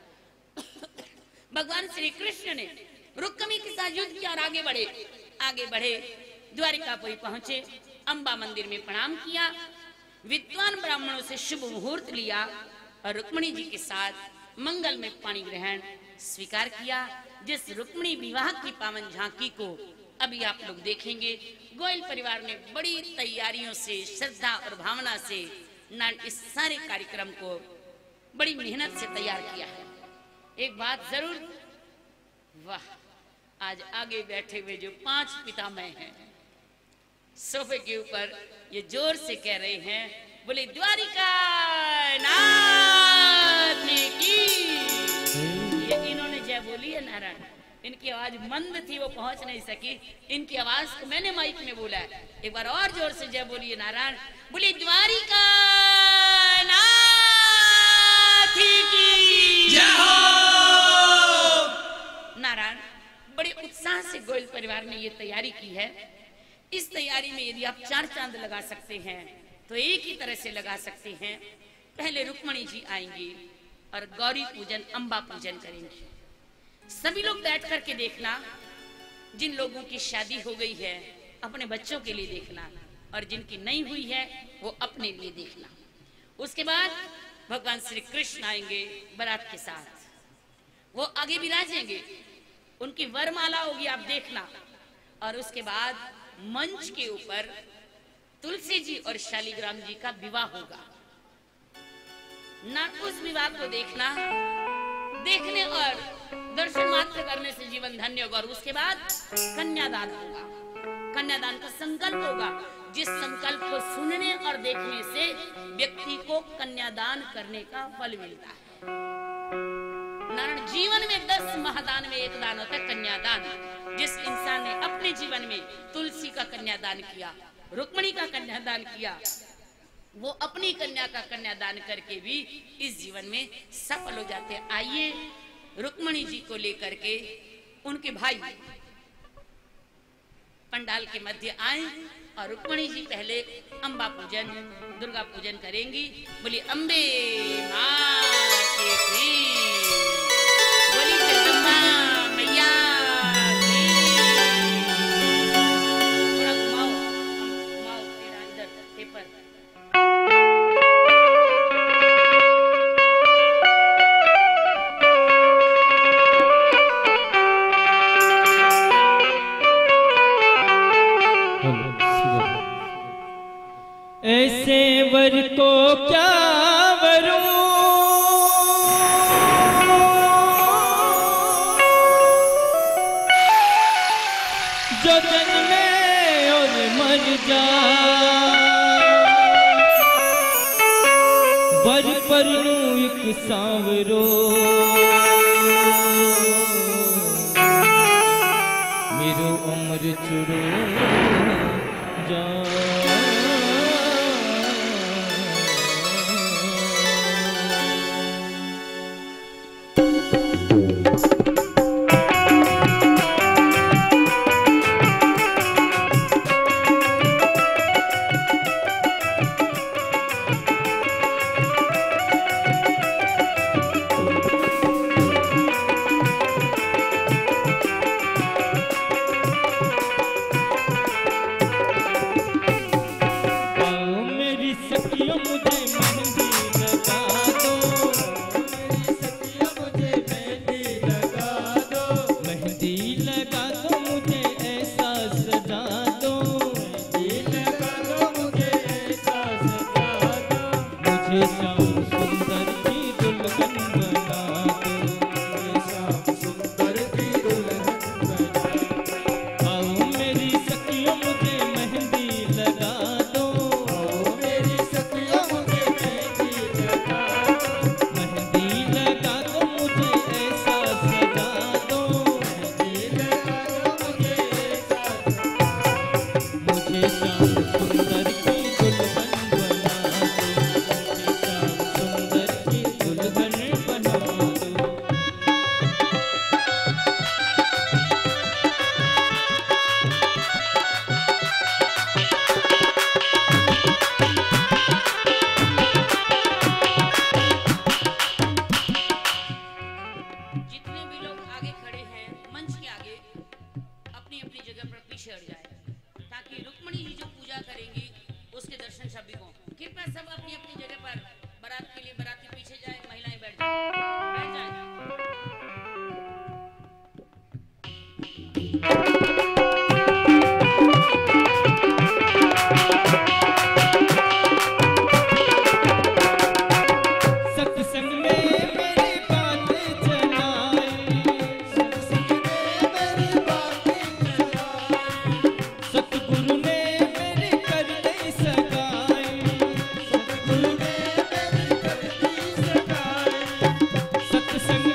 भगवान श्री कृष्ण ने रुक्मी के साथ युद्ध किया और आगे बढ़े। आगे बढ़े द्वारिकापुरी पहुंचे, अम्बा मंदिर में प्रणाम किया, विद्वान ब्राह्मणों से शुभ मुहूर्त लिया और रुक्मणी जी के साथ मंगल में पाणी ग्रहण स्वीकार किया। जिस रुक्मणी विवाह की पावन झांकी को अभी आप लोग देखेंगे, गोयल परिवार ने बड़ी तैयारियों से, श्रद्धा और भावना से इस सारे कार्यक्रम को बड़ी मेहनत से तैयार किया है। एक बात जरूर, वाह, आज आगे बैठे हुए जो पांच पितामह हैं सोफे के ऊपर ये जोर से कह रहे हैं, बोले द्वारिका नाथ की। ये इन्होंने जय बोली है नारायण। इनकी आवाज मंद थी, वो पहुंच नहीं सकी। इनकी आवाज को मैंने माइक में बोला है। एक बार और जोर से जय बोलिए नारायण। बोली द्वारिका नाथ की जय हो। नारायण, बड़े उत्साह से गोयल परिवार ने ये तैयारी की है। इस तैयारी में यदि आप चार चांद लगा सकते हैं तो एक ही तरह से लगा सकते हैं। पहले रुक्मणी जी आएंगी और गौरी पूजन, अम्बा पूजन करेंगे। सभी लोग बैठ करके देखना, जिन लोगों की शादी हो गई है अपने बच्चों के लिए देखना, और जिनकी नहीं हुई है वो अपने लिए देखना। उसके बाद भगवान श्री कृष्ण आएंगे बारात के साथ, वो आगे विराजेंगे, उनकी वरमाला होगी, आप देखना। और उसके बाद मंच के ऊपर तुलसी जी और शालिग्राम जी का विवाह होगा ना। उस विवाह को देखना, देखने और दर्शन मात्र करने से जीवन धन्य होगा। और उसके बाद कन्यादान होगा। कन्यादान का संकल्प होगा, जिस संकल्प को सुनने और देखने से व्यक्ति को कन्यादान करने का फल मिलता है। नारायण, जीवन में दस महादान में एक दान होता है कन्यादान। जिस इंसान ने अपने जीवन में तुलसी का कन्यादान किया, रुक्मणी का कन्यादान किया, वो अपनी कन्या का कन्यादान करके भी इस जीवन में सफल हो जाते हैं। आइए रुक्मणी जी को लेकर के उनके भाई पंडाल के मध्य आए और रुक्मणी जी पहले अम्बा पूजन दुर्गा पूजन करेंगी। बोली अम्बे मां की, बोली जगदम्बा मैया की। थोड़ा घुमाओ घुमाओ तेरा इधर पेपर। ऐसे वर को क्या वरूं, जो जन्मे और मर जाए। वर पर एक सांवरो मेरो अमर चुरो जा। सत्संग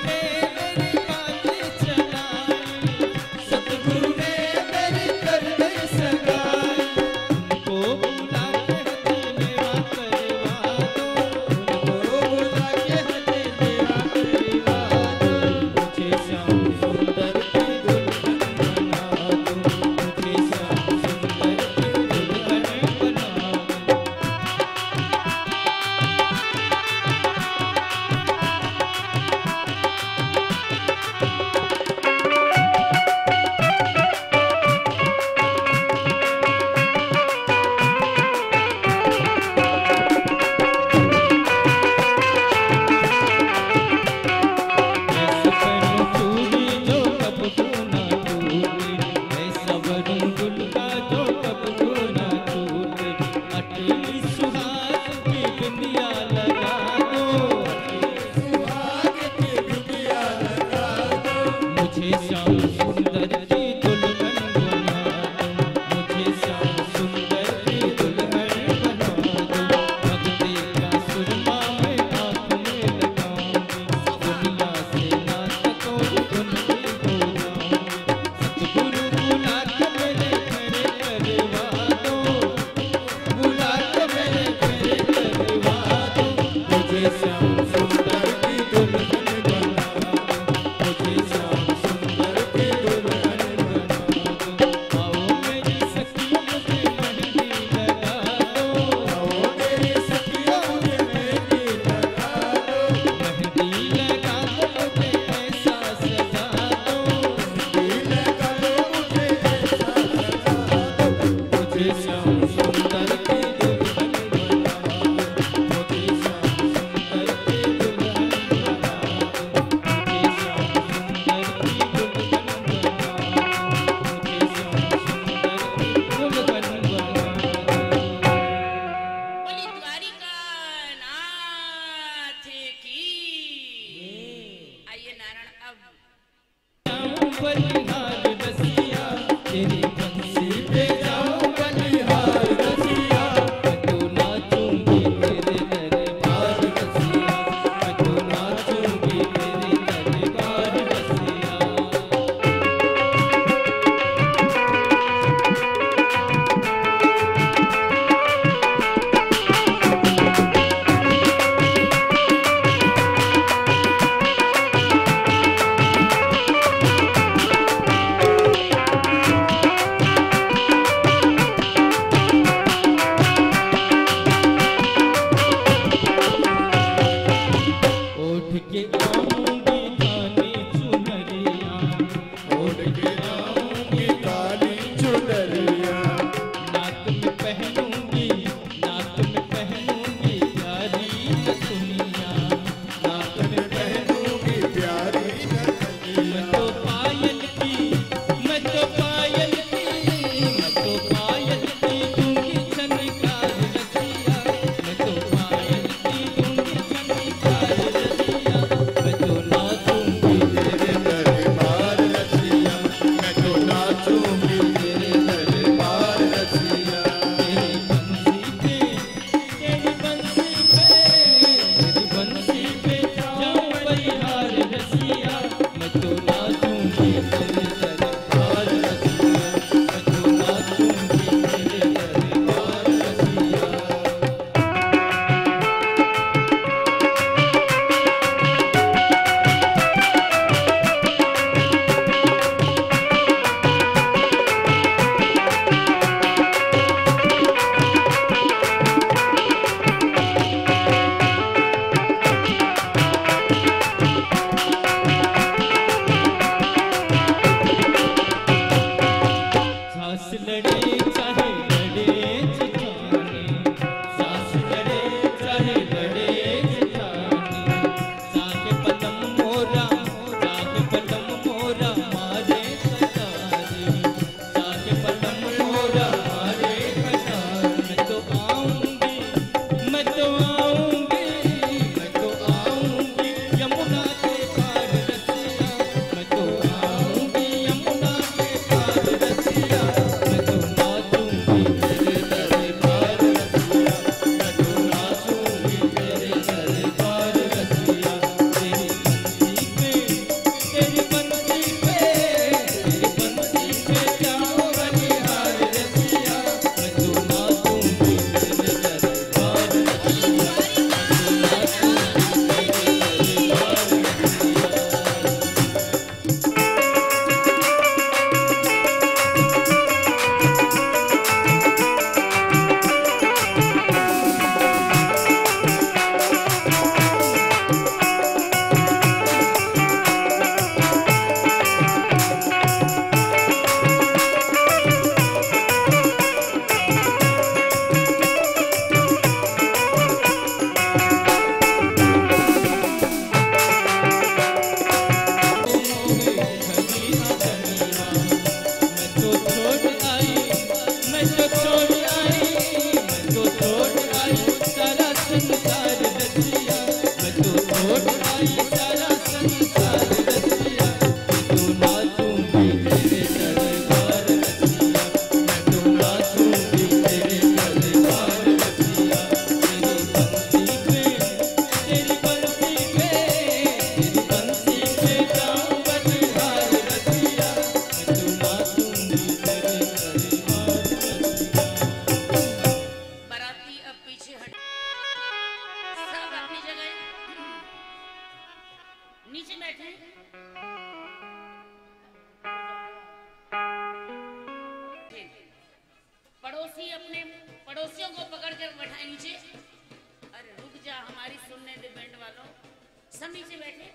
पड़ोसियों को पकड़ कर बैठाए नीचे। अरे रुक जा, हमारी सुनने दे बैंड वालों। सब नीचे बैठे।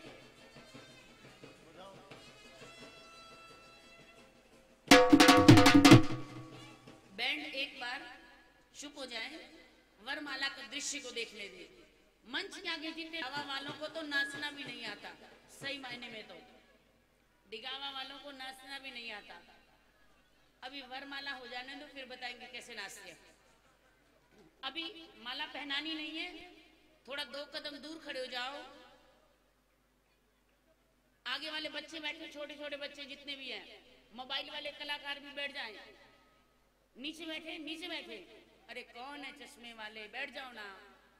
बैंड एक बार चुप हो जाए, वरमाला के दृश्य को देखने दे। मंच के आगे जितने डिगावा वालों को तो नाचना भी नहीं आता, सही मायने में तो डिगावा वालों को नाचना भी नहीं आता। अभी वरमाला हो जाने दो, फिर बताएंगे कैसे नाचते हैं। अभी माला पहनानी नहीं है, थोड़ा दो कदम दूर खड़े हो जाओ। आगे वाले बच्चे बैठे, छोटे छोटे बच्चे जितने भी हैं, मोबाइल वाले कलाकार भी बैठ जाएं। नीचे बैठे, नीचे बैठे। अरे कौन है चश्मे वाले, बैठ जाओ ना।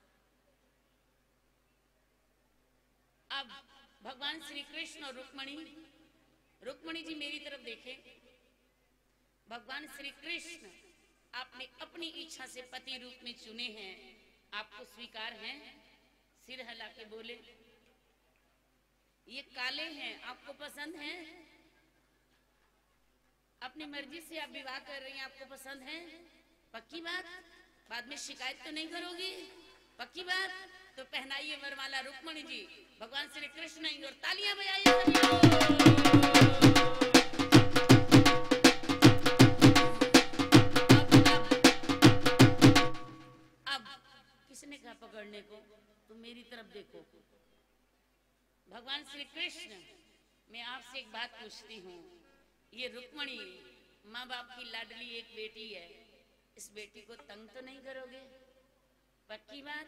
अब भगवान श्री कृष्ण और रुक्मणी, रुक्मणी जी मेरी तरफ देखें। भगवान श्री कृष्ण आपने अपनी इच्छा से पति रूप में चुने हैं, आपको स्वीकार हैं? सिर हिला के बोले। ये काले हैं, आपको पसंद हैं? अपनी मर्जी से आप विवाह कर रही हैं, आपको पसंद है? पक्की बात? बाद में शिकायत तो नहीं करोगी? पक्की बात? तो पहनाइए वरमाला रुक्मणी जी, भगवान श्री कृष्ण ही, और तालियां बजाइए सभी लोग। अब किसने कहा पकड़ने को? तुम मेरी तरफ देखो। भगवान श्री कृष्ण, मैं आपसे एक बात पूछती हूँ। ये रुक्मणी माँ बाप की लाडली एक बेटी है, इस बेटी को तंग तो नहीं करोगे? पक्की बात?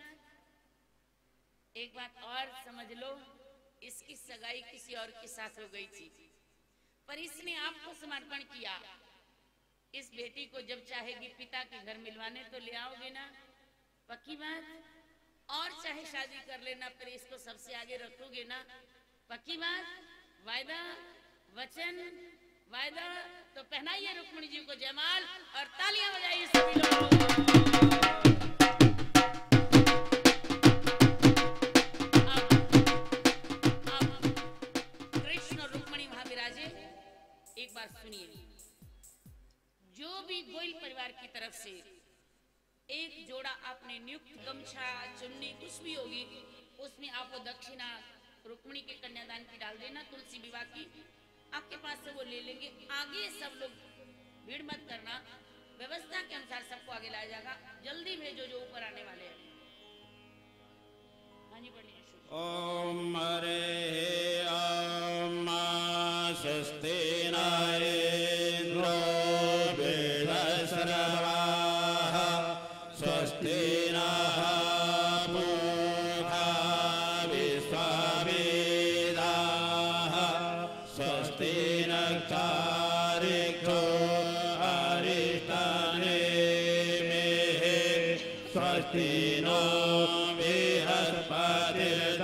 एक बात और समझ लो, इसकी सगाई किसी और के साथ हो गई थी, पर इसने आपको समर्पण किया। इस बेटी को जब चाहेगी पिता के घर मिलवाने तो ले आओगे ना? पक्की बात? और चाहे शादी कर लेना, पर इसको सबसे आगे रखोगे ना? पक्की बात? वायदा, वचन, वायदा? तो पहनाइए रुक्मणी जी को जयमाल और तालियां बजाइए सभी लोग। अब अब कृष्ण और रुक्मणी वहां विराजे। एक बार सुनिए, जो भी गोइल परिवार की तरफ से एक जोड़ा आपने नियुक्त गमछा, चुन्नी कुछ भी होगी, उसमें आपको दक्षिणा रुक्मणी के कन्यादान की डाल देना, तुलसी विवाह की, आपके पास से वो ले लेंगे। आगे सब लोग भीड़ मत करना, व्यवस्था के अनुसार सबको आगे लाया जाएगा। जल्दी भेजो जो ऊपर आने वाले हैं। हाँ जी, पढ़िए। ओम हरे ओम स्वस्ति न इंद्रो वृहस्पतिः स्वस्ति नः पूषा विश्ववेदाः स्वस्ति नक्षत्रेभ्यो अरिष्टनेमिः स्वस्ति नो बृहस्पतिः